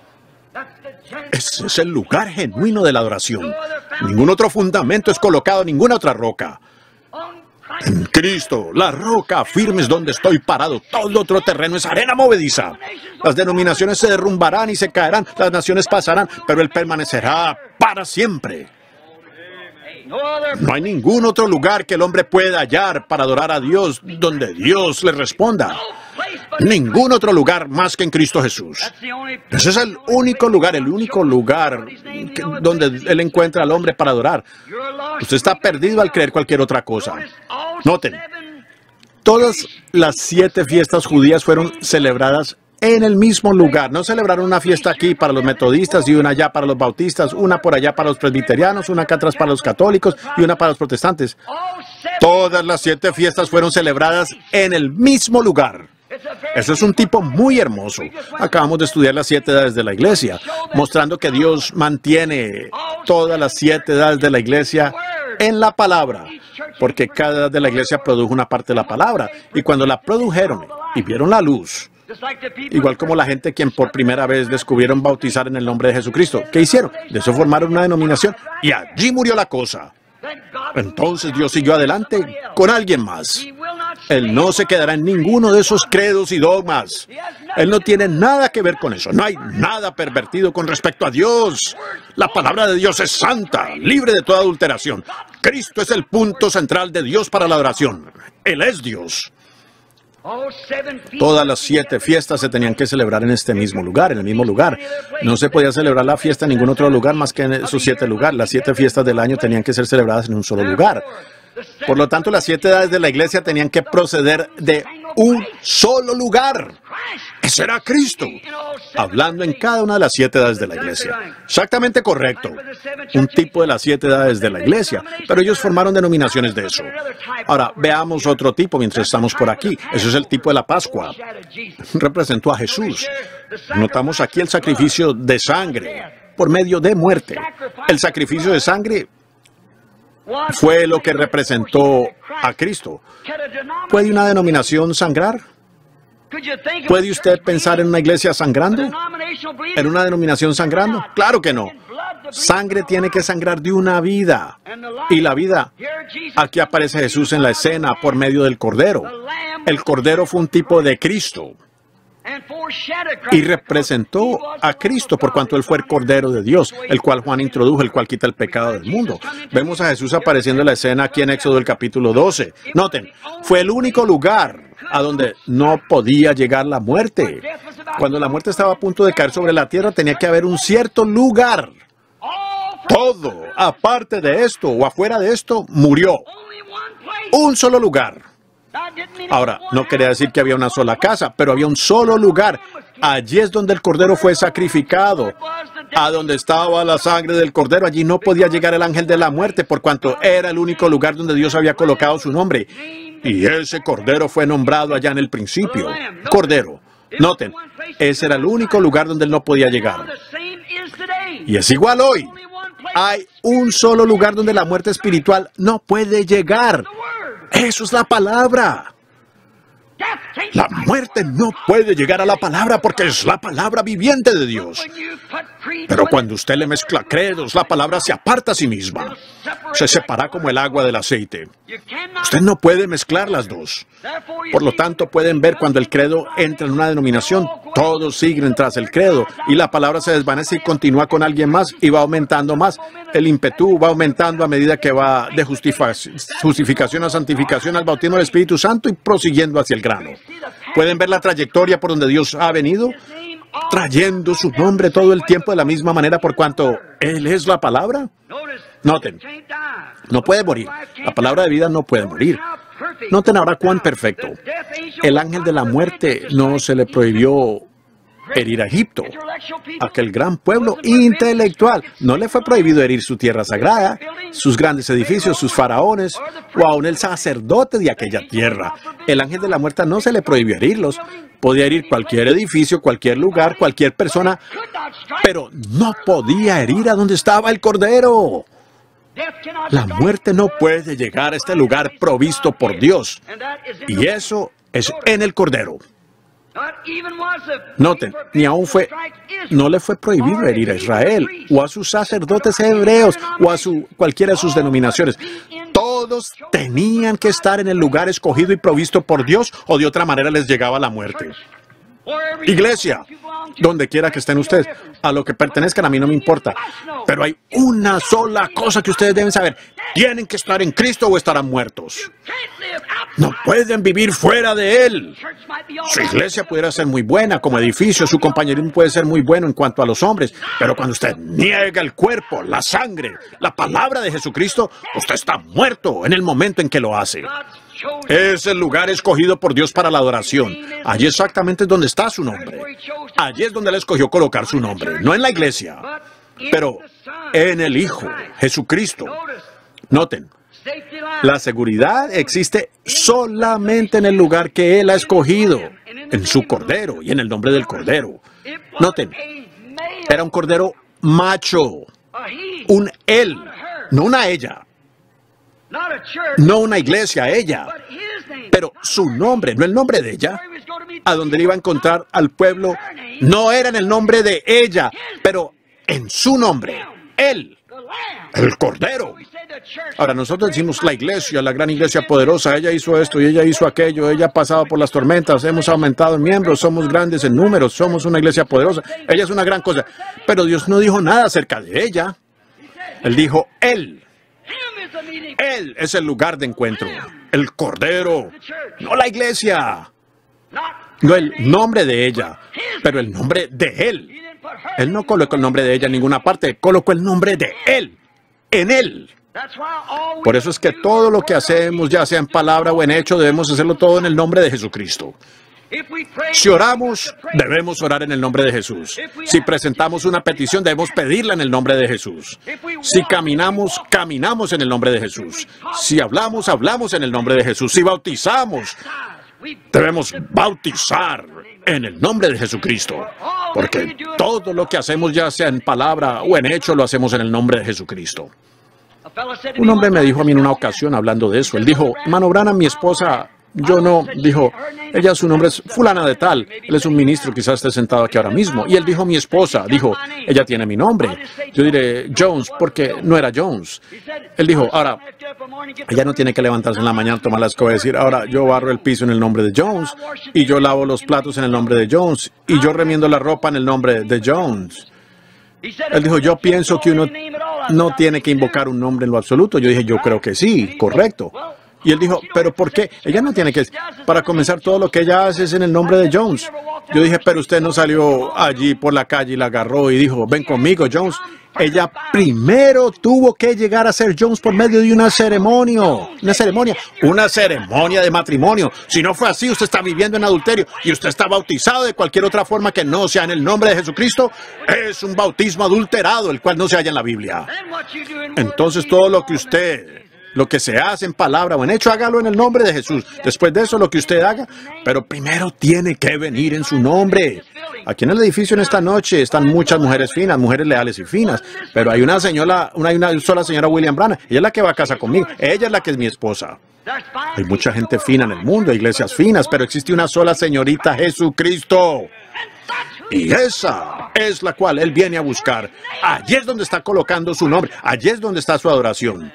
Ese es el lugar genuino de la adoración. Ningún otro fundamento es colocado, ninguna otra roca. En Cristo, la roca firme es donde estoy parado. Todo otro terreno es arena movediza. Las denominaciones se derrumbarán y se caerán, las naciones pasarán, pero Él permanecerá para siempre. No hay ningún otro lugar que el hombre pueda hallar para adorar a Dios donde Dios le responda. Ningún otro lugar más que en Cristo Jesús. Ese es el único lugar, el único lugar que, donde Él encuentra al hombre para adorar. Usted está perdido al creer cualquier otra cosa. Noten, todas las siete fiestas judías fueron celebradas en el mismo lugar. No celebraron una fiesta aquí para los metodistas y una allá para los bautistas, una por allá para los presbiterianos, una acá atrás para los católicos y una para los protestantes. Todas las siete fiestas fueron celebradas en el mismo lugar. Eso es un tipo muy hermoso. Acabamos de estudiar las siete edades de la iglesia, mostrando que Dios mantiene todas las siete edades de la iglesia en la palabra, porque cada edad de la iglesia produjo una parte de la palabra, y cuando la produjeron y vieron la luz, igual como la gente quien por primera vez descubrieron bautizar en el nombre de Jesucristo, ¿qué hicieron? De eso formaron una denominación, y allí murió la cosa. Entonces Dios siguió adelante con alguien más. Él no se quedará en ninguno de esos credos y dogmas. Él no tiene nada que ver con eso. No hay nada pervertido con respecto a Dios. La palabra de Dios es santa, libre de toda adulteración. Cristo es el punto central de Dios para la adoración. Él es Dios. Todas las siete fiestas se tenían que celebrar en este mismo lugar, en el mismo lugar. No se podía celebrar la fiesta en ningún otro lugar más que en esos siete lugares. Las siete fiestas del año tenían que ser celebradas en un solo lugar. Por lo tanto, las siete edades de la iglesia tenían que proceder de un solo lugar. Ese era Cristo, hablando en cada una de las siete edades de la iglesia. Exactamente correcto. Un tipo de las siete edades de la iglesia, pero ellos formaron denominaciones de eso. Ahora, veamos otro tipo mientras estamos por aquí. Ese es el tipo de la Pascua. Representó a Jesús. Notamos aquí el sacrificio de sangre por medio de muerte. El sacrificio de sangre fue lo que representó a Cristo. ¿Puede una denominación sangrar? ¿Puede usted pensar en una iglesia sangrando? ¿En una denominación sangrando? Claro que no. Sangre tiene que sangrar de una vida. Y la vida, aquí aparece Jesús en la escena por medio del Cordero. El Cordero fue un tipo de Cristo. Y representó a Cristo por cuanto Él fue el Cordero de Dios, el cual Juan introdujo, el cual quita el pecado del mundo. Vemos a Jesús apareciendo en la escena aquí en Éxodo del capítulo doce. Noten, fue el único lugar a donde no podía llegar la muerte. Cuando la muerte estaba a punto de caer sobre la tierra, tenía que haber un cierto lugar. Todo, aparte de esto o afuera de esto, murió. Un solo lugar. Ahora, no quería decir que había una sola casa, pero había un solo lugar. Allí es donde el Cordero fue sacrificado. A donde estaba la sangre del Cordero, allí no podía llegar el ángel de la muerte, por cuanto era el único lugar donde Dios había colocado su nombre. Y ese cordero fue nombrado allá en el principio. Cordero. Noten, ese era el único lugar donde él no podía llegar. Y es igual hoy. Hay un solo lugar donde la muerte espiritual no puede llegar. Eso es la palabra. La muerte no puede llegar a la palabra porque es la palabra viviente de Dios. Pero cuando usted le mezcla credos, la palabra se aparta a sí misma. Se separa como el agua del aceite. Usted no puede mezclar las dos. Por lo tanto, pueden ver cuando el credo entra en una denominación, todos siguen tras el credo y la palabra se desvanece y continúa con alguien más y va aumentando más. El ímpetu va aumentando a medida que va de justificación a santificación al bautismo del Espíritu Santo y prosiguiendo hacia el grano. ¿Pueden ver la trayectoria por donde Dios ha venido? Trayendo su nombre todo el tiempo de la misma manera por cuanto Él es la palabra. Noten, no puede morir. La palabra de vida no puede morir. Noten ahora cuán perfecto. El ángel de la muerte no se le prohibió herir a Egipto, aquel gran pueblo intelectual. No le fue prohibido herir su tierra sagrada, sus grandes edificios, sus faraones, o aún el sacerdote de aquella tierra. El ángel de la muerte no se le prohibió herirlos. Podía herir cualquier edificio, cualquier lugar, cualquier persona, pero no podía herir a donde estaba el Cordero. La muerte no puede llegar a este lugar provisto por Dios, y eso es en el Cordero. Noten, ni aún fue, no le fue prohibido herir a Israel, o a sus sacerdotes hebreos, o a su, cualquiera de sus denominaciones. Todos tenían que estar en el lugar escogido y provisto por Dios, o de otra manera les llegaba la muerte. Iglesia, donde quiera que estén ustedes, a lo que pertenezcan a mí no me importa, pero hay una sola cosa que ustedes deben saber. Tienen que estar en Cristo o estarán muertos. No pueden vivir fuera de Él. Su iglesia pudiera ser muy buena como edificio, su compañerismo puede ser muy bueno en cuanto a los hombres, pero cuando usted niega el cuerpo, la sangre, la palabra de Jesucristo, usted está muerto en el momento en que lo hace. Es el lugar escogido por Dios para la adoración. Allí exactamente es donde está su nombre. Allí es donde Él escogió colocar su nombre, no en la iglesia, pero en el Hijo, Jesucristo. Noten, la seguridad existe solamente en el lugar que Él ha escogido, en su Cordero y en el nombre del Cordero. Noten, era un Cordero macho, un Él, no una ella. No una iglesia, ella, pero su nombre, no el nombre de ella, a donde él iba a encontrar al pueblo, no era en el nombre de ella, pero en su nombre, Él, el Cordero. Ahora, nosotros decimos la iglesia, la gran iglesia poderosa, ella hizo esto y ella hizo aquello, ella ha pasado por las tormentas, hemos aumentado en miembros, somos grandes en números, somos una iglesia poderosa, ella es una gran cosa, pero Dios no dijo nada acerca de ella. Él dijo, Él. Él es el lugar de encuentro, el Cordero, no la iglesia, no el nombre de ella, pero el nombre de Él. Él no colocó el nombre de ella en ninguna parte, colocó el nombre de Él, en Él. Por eso es que todo lo que hacemos, ya sea en palabra o en hecho, debemos hacerlo todo en el nombre de Jesucristo. Si oramos, debemos orar en el nombre de Jesús. Si presentamos una petición, debemos pedirla en el nombre de Jesús. Si caminamos, caminamos en el nombre de Jesús. Si hablamos, hablamos en el nombre de Jesús. Si bautizamos, debemos bautizar en el nombre de Jesucristo. Porque todo lo que hacemos, ya sea en palabra o en hecho, lo hacemos en el nombre de Jesucristo. Un hombre me dijo a mí en una ocasión hablando de eso. Él dijo, hermano Branham, mi esposa... Yo no, dijo, ella su nombre es fulana de tal, él es un ministro, quizás esté sentado aquí ahora mismo. Y él dijo, mi esposa, dijo, ella tiene mi nombre. Yo diré, Jones, porque no era Jones. Él dijo, ahora, ella no tiene que levantarse en la mañana, tomar la escoba y decir, ahora yo barro el piso en el nombre de Jones, y yo lavo los platos en el nombre de Jones, y yo remiendo la ropa en el nombre de Jones. Él dijo, yo pienso que uno no tiene que invocar un nombre en lo absoluto. Yo dije, yo creo que sí, correcto. Y él dijo, ¿pero por qué? Ella no tiene que... Para comenzar, todo lo que ella hace es en el nombre de Jones. Yo dije, pero usted no salió allí por la calle y la agarró y dijo, ven conmigo, Jones. Ella primero tuvo que llegar a ser Jones por medio de una ceremonia. Una ceremonia. Una ceremonia de matrimonio. Si no fue así, usted está viviendo en adulterio y usted está bautizado de cualquier otra forma que no sea en el nombre de Jesucristo. Es un bautismo adulterado, el cual no se halla en la Biblia. Entonces, todo lo que usted... Lo que se hace en palabra o en hecho, hágalo en el nombre de Jesús. Después de eso, lo que usted haga, pero primero tiene que venir en su nombre. Aquí en el edificio en esta noche están muchas mujeres finas, mujeres leales y finas, pero hay una señora, una, hay una sola señora William Branham. Ella es la que va a casa conmigo. Ella es la que es mi esposa. Hay mucha gente fina en el mundo, iglesias finas, pero existe una sola señorita, Jesucristo. Y esa es la cual Él viene a buscar. Allí es donde está colocando su nombre. Allí es donde está su adoración.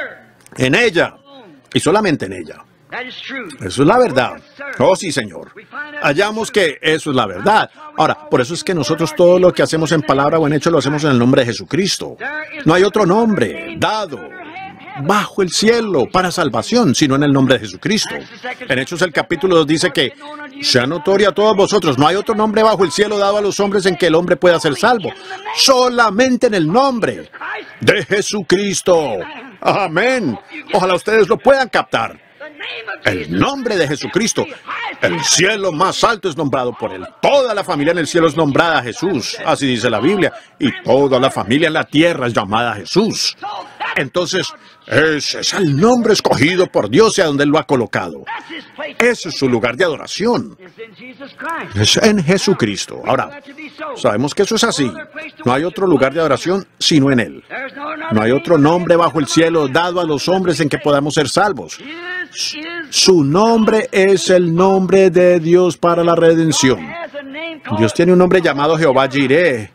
En ella. Y solamente en ella. Eso es la verdad. Oh, sí, Señor. Hallamos que eso es la verdad. Ahora, por eso es que nosotros todo lo que hacemos en palabra o en hecho lo hacemos en el nombre de Jesucristo. No hay otro nombre dado bajo el cielo para salvación, sino en el nombre de Jesucristo. En Hechos el capítulo dos dice que sea notoria a todos vosotros, no hay otro nombre bajo el cielo dado a los hombres en que el hombre pueda ser salvo, solamente en el nombre de Jesucristo. Amén. Ojalá ustedes lo puedan captar. El nombre de Jesucristo. El cielo más alto es nombrado por Él. Toda la familia en el cielo es nombrada Jesús. Así dice la Biblia. Y toda la familia en la tierra es llamada Jesús. Entonces, ese es el nombre escogido por Dios y a donde Él lo ha colocado. Ese es su lugar de adoración. Es en Jesucristo. Ahora, sabemos que eso es así. No hay otro lugar de adoración sino en Él. No hay otro nombre bajo el cielo dado a los hombres en que podamos ser salvos. Su nombre es el nombre de Dios para la redención. Dios tiene un nombre llamado Jehová Jireh,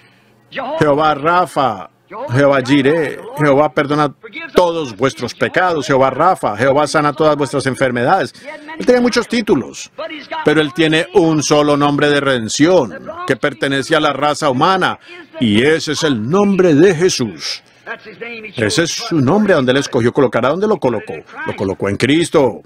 Jehová Rafa, Jehová Jireh, Jehová perdona todos vuestros pecados, Jehová Rafa, Jehová sana todas vuestras enfermedades. Él tiene muchos títulos, pero Él tiene un solo nombre de redención que pertenece a la raza humana, y ese es el nombre de Jesús. Ese es su nombre donde Él escogió colocar. ¿A dónde lo colocó? Lo colocó en Cristo.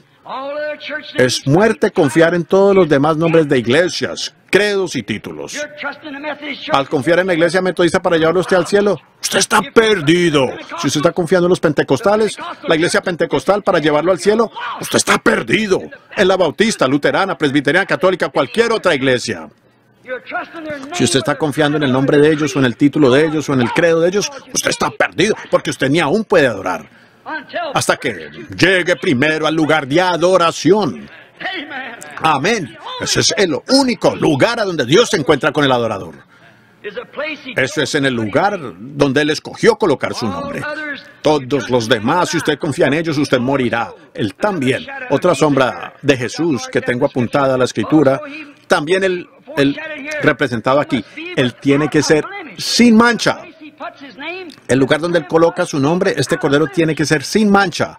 Es muerte confiar en todos los demás nombres de iglesias, credos y títulos. Al confiar en la iglesia metodista para llevarlo usted al cielo, usted está perdido. Si usted está confiando en los pentecostales, la iglesia pentecostal para llevarlo al cielo, usted está perdido. En la bautista, luterana, presbiteriana, católica, cualquier otra iglesia. Si usted está confiando en el nombre de ellos, o en el título de ellos, o en el credo de ellos, usted está perdido, porque usted ni aún puede adorar. Hasta que llegue primero al lugar de adoración. Amén. Ese es el único lugar a donde Dios se encuentra con el adorador. Eso es en el lugar donde Él escogió colocar su nombre. Todos los demás, si usted confía en ellos, usted morirá. Él también. Otra sombra de Jesús que tengo apuntada a la Escritura, también Él, él representado aquí, Él tiene que ser sin mancha. El lugar donde Él coloca su nombre, este cordero tiene que ser sin mancha.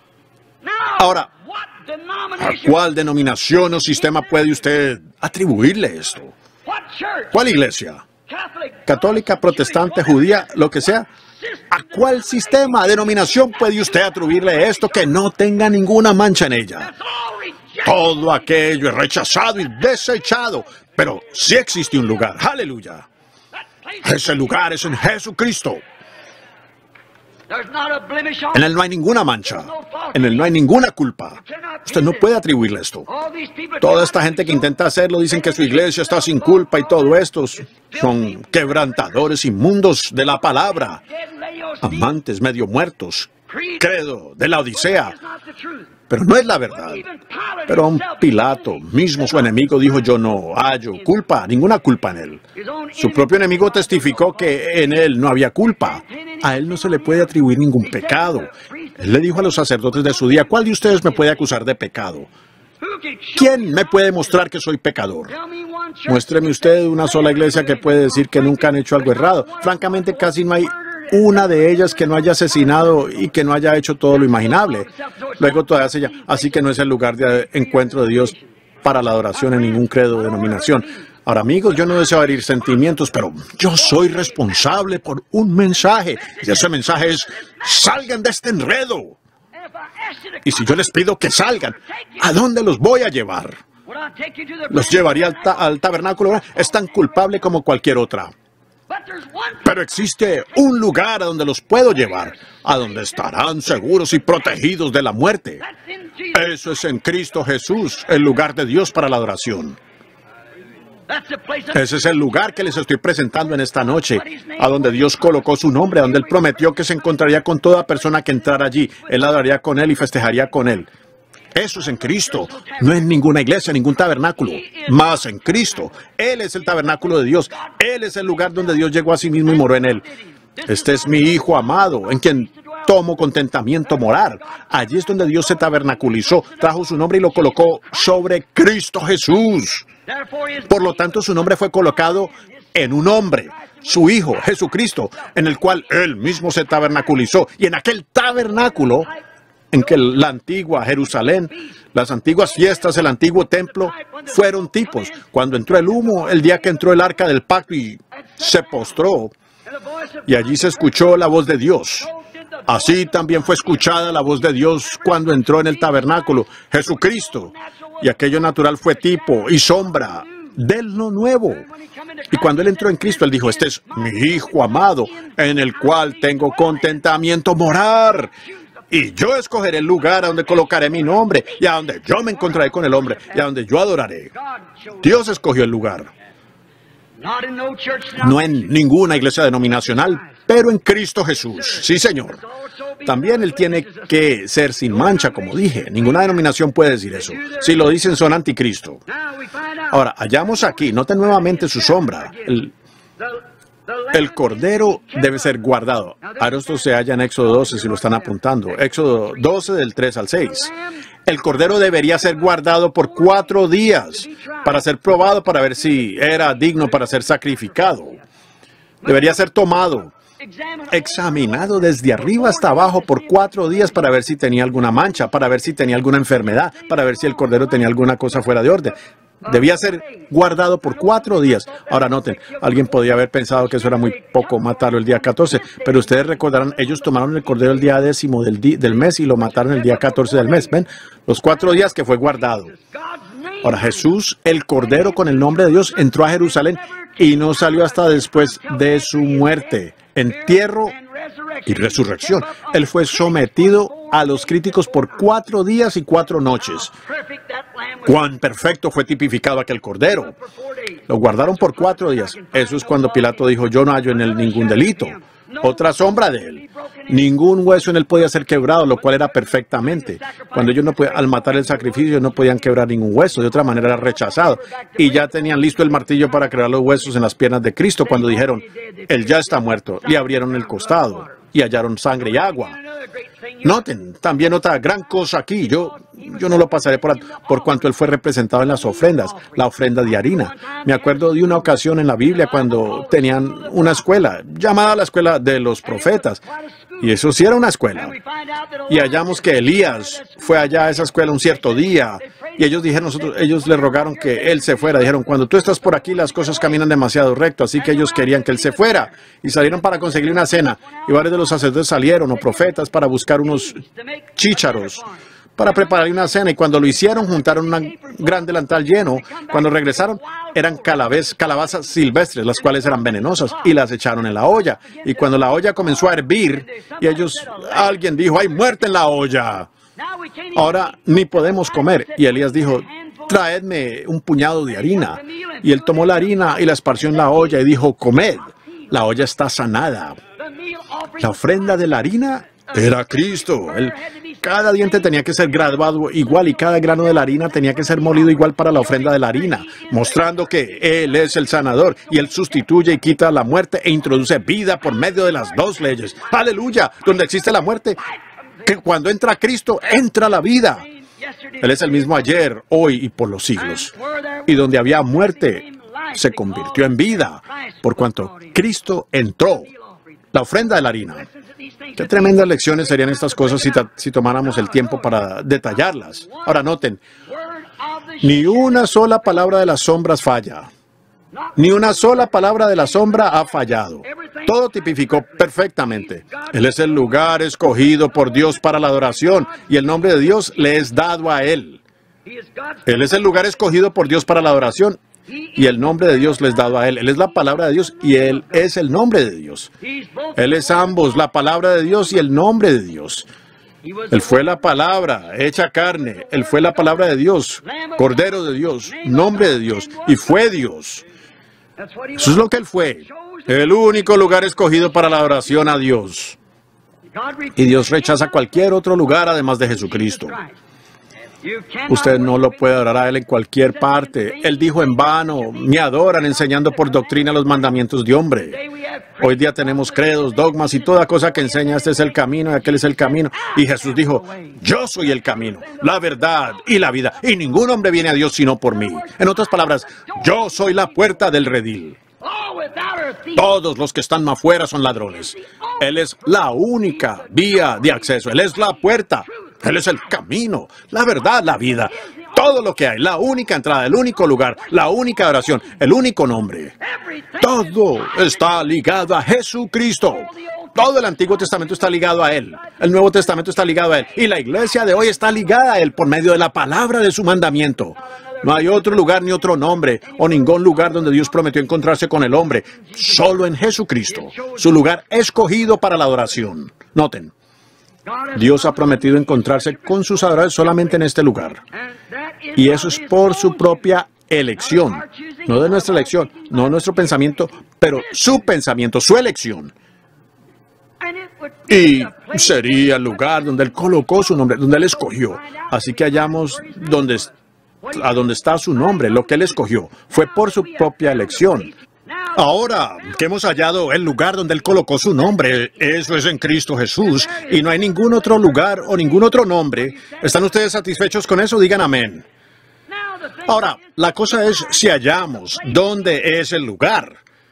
Ahora, ¿a cuál denominación o sistema puede usted atribuirle esto? ¿Cuál iglesia? Católica, protestante, judía, lo que sea. ¿A cuál sistema, denominación puede usted atribuirle esto que no tenga ninguna mancha en ella? Todo aquello es rechazado y desechado, pero sí existe un lugar. ¡Aleluya! Ese lugar es en Jesucristo. En Él no hay ninguna mancha. En Él no hay ninguna culpa. Usted no puede atribuirle esto. Toda esta gente que intenta hacerlo dicen que su iglesia está sin culpa y todo esto. Son quebrantadores inmundos de la palabra. Amantes medio muertos. Credo de la Odisea. Pero no es la verdad. Pero un Pilato, mismo su enemigo, dijo: yo no hallo culpa, ninguna culpa en él. Su propio enemigo testificó que en él no había culpa. A él no se le puede atribuir ningún pecado. Él le dijo a los sacerdotes de su día: ¿cuál de ustedes me puede acusar de pecado? ¿Quién me puede mostrar que soy pecador? Muéstreme usted una sola iglesia que puede decir que nunca han hecho algo errado. Francamente, casi no hay una de ellas que no haya asesinado y que no haya hecho todo lo imaginable. Luego todavía se llama, así que no es el lugar de encuentro de Dios para la adoración en ningún credo o denominación. Ahora, amigos, yo no deseo herir sentimientos, pero yo soy responsable por un mensaje. Y ese mensaje es: salgan de este enredo. Y si yo les pido que salgan, ¿a dónde los voy a llevar? Los llevaría al, ta al tabernáculo. Es tan culpable como cualquier otra. Pero existe un lugar a donde los puedo llevar, a donde estarán seguros y protegidos de la muerte. Eso es en Cristo Jesús, el lugar de Dios para la adoración. Ese es el lugar que les estoy presentando en esta noche, a donde Dios colocó su nombre, a donde Él prometió que se encontraría con toda persona que entrara allí. Él adoraría con Él y festejaría con Él. Eso es en Cristo, no en ninguna iglesia, ningún tabernáculo, más en Cristo. Él es el tabernáculo de Dios. Él es el lugar donde Dios llegó a sí mismo y moró en Él. Este es mi Hijo amado, en quien tomo contentamiento morar. Allí es donde Dios se tabernaculizó, trajo su nombre y lo colocó sobre Cristo Jesús. Por lo tanto, su nombre fue colocado en un hombre, su Hijo, Jesucristo, en el cual Él mismo se tabernaculizó. Y en aquel tabernáculo, en que la antigua Jerusalén, las antiguas fiestas, el antiguo templo, fueron tipos. Cuando entró el humo, el día que entró el arca del pacto y se postró, y allí se escuchó la voz de Dios. Así también fue escuchada la voz de Dios cuando entró en el tabernáculo, Jesucristo. Y aquello natural fue tipo y sombra de lo nuevo. Y cuando Él entró en Cristo, Él dijo, este es mi Hijo amado, en el cual tengo contentamiento morar. Y yo escogeré el lugar a donde colocaré mi nombre, y a donde yo me encontraré con el hombre, y a donde yo adoraré. Dios escogió el lugar. No en ninguna iglesia denominacional, pero en Cristo Jesús. Sí, Señor. También Él tiene que ser sin mancha, como dije. Ninguna denominación puede decir eso. Si lo dicen, son anticristo. Ahora, hallamos aquí, noten nuevamente su sombra. El, el cordero debe ser guardado. Ahora esto se halla en Éxodo doce, si lo están apuntando. Éxodo doce, del tres al seis. El cordero debería ser guardado por cuatro días para ser probado, para ver si era digno para ser sacrificado. Debería ser tomado, examinado desde arriba hasta abajo por cuatro días para ver si tenía alguna mancha, para ver si tenía alguna enfermedad, para ver si el cordero tenía alguna cosa fuera de orden. Debía ser guardado por cuatro días. Ahora noten, alguien podría haber pensado que eso era muy poco matarlo el día catorce, pero ustedes recordarán, ellos tomaron el cordero el día décimo del, di del mes y lo mataron el día catorce del mes. ¿Ven? Los cuatro días que fue guardado. Ahora Jesús, el cordero con el nombre de Dios, entró a Jerusalén y no salió hasta después de su muerte, entierro y resurrección. Él fue sometido a los críticos por cuatro días y cuatro noches. Cuán perfecto fue tipificado aquel cordero. Lo guardaron por cuatro días. Eso es cuando Pilato dijo, yo no hallo en él ningún delito. Otra sombra de él. Ningún hueso en él podía ser quebrado, lo cual era perfectamente. Cuando ellos no podían, al matar el sacrificio, no podían quebrar ningún hueso. De otra manera era rechazado. Y ya tenían listo el martillo para crear los huesos en las piernas de Cristo. Cuando dijeron, él ya está muerto, le abrieron el costado y hallaron sangre y agua. Noten, también otra gran cosa aquí. Yo, yo no lo pasaré por, por cuanto él fue representado en las ofrendas, la ofrenda de harina. Me acuerdo de una ocasión en la Biblia cuando tenían una escuela, llamada la escuela de los profetas. Y eso sí era una escuela. Y hallamos que Elías fue allá a esa escuela un cierto día. Y ellos dijeron, nosotros, ellos le rogaron que él se fuera. Dijeron, cuando tú estás por aquí, las cosas caminan demasiado recto. Así que ellos querían que él se fuera. Y salieron para conseguir una cena. Y varios de los sacerdotes salieron, o profetas, para buscar unos chícharos, para preparar una cena. Y cuando lo hicieron, juntaron un gran delantal lleno. Cuando regresaron, eran calabaz, calabazas silvestres, las cuales eran venenosas, y las echaron en la olla. Y cuando la olla comenzó a hervir, y ellos, alguien dijo, hay muerte en la olla. Ahora ni podemos comer. Y Elías dijo, traedme un puñado de harina. Y él tomó la harina y la esparció en la olla y dijo, comed. La olla está sanada. La ofrenda de la harina era Cristo. Él, cada diente tenía que ser graduado igual y cada grano de la harina tenía que ser molido igual para la ofrenda de la harina, mostrando que Él es el sanador y Él sustituye y quita la muerte e introduce vida por medio de las dos leyes. ¡Aleluya! Donde existe la muerte, que cuando entra Cristo, entra la vida. Él es el mismo ayer, hoy y por los siglos. Y donde había muerte, se convirtió en vida, por cuanto Cristo entró. La ofrenda de la harina. Qué tremendas lecciones serían estas cosas si, si tomáramos el tiempo para detallarlas. Ahora noten, ni una sola palabra de las sombras falla. Ni una sola palabra de la sombra ha fallado. Todo tipificó perfectamente. Él es el lugar escogido por Dios para la adoración y el nombre de Dios le es dado a Él. Él es el lugar escogido por Dios para la adoración y el nombre de Dios le es dado a Él. Él es la palabra de Dios y Él es el nombre de Dios. Él es ambos, la palabra de Dios y el nombre de Dios. Él fue la palabra hecha carne. Él fue la palabra de Dios, Cordero de Dios, nombre de Dios, y fue Dios. Eso es lo que Él fue. El único lugar escogido para la adoración a Dios. Y Dios rechaza cualquier otro lugar además de Jesucristo. Usted no lo puede adorar a Él en cualquier parte. Él dijo en vano, me adoran enseñando por doctrina los mandamientos de hombre. Hoy día tenemos credos, dogmas y toda cosa que enseña, este es el camino y aquel es el camino. Y Jesús dijo, yo soy el camino, la verdad y la vida. Y ningún hombre viene a Dios sino por mí. En otras palabras, yo soy la puerta del redil. Todos los que están más afuera son ladrones. Él es la única vía de acceso. Él es la puerta. Él es el camino, la verdad, la vida. Todo lo que hay, la única entrada, el único lugar, la única oración, el único nombre. Todo está ligado a Jesucristo. Todo el Antiguo Testamento está ligado a Él. El Nuevo Testamento está ligado a Él. Y la iglesia de hoy está ligada a Él por medio de la palabra de su mandamiento. No hay otro lugar ni otro nombre o ningún lugar donde Dios prometió encontrarse con el hombre. Solo en Jesucristo, su lugar escogido para la adoración. Noten, Dios ha prometido encontrarse con sus adoradores solamente en este lugar. Y eso es por su propia elección. No de nuestra elección, no nuestro pensamiento, pero su pensamiento, su elección. Y sería el lugar donde Él colocó su nombre, donde Él escogió. Así que hallamos donde, a donde está su nombre, lo que Él escogió. Fue por su propia elección. Ahora que hemos hallado el lugar donde Él colocó su nombre, eso es en Cristo Jesús, y no hay ningún otro lugar o ningún otro nombre. ¿Están ustedes satisfechos con eso? Digan amén. Ahora, la cosa es si hallamos dónde es el lugar.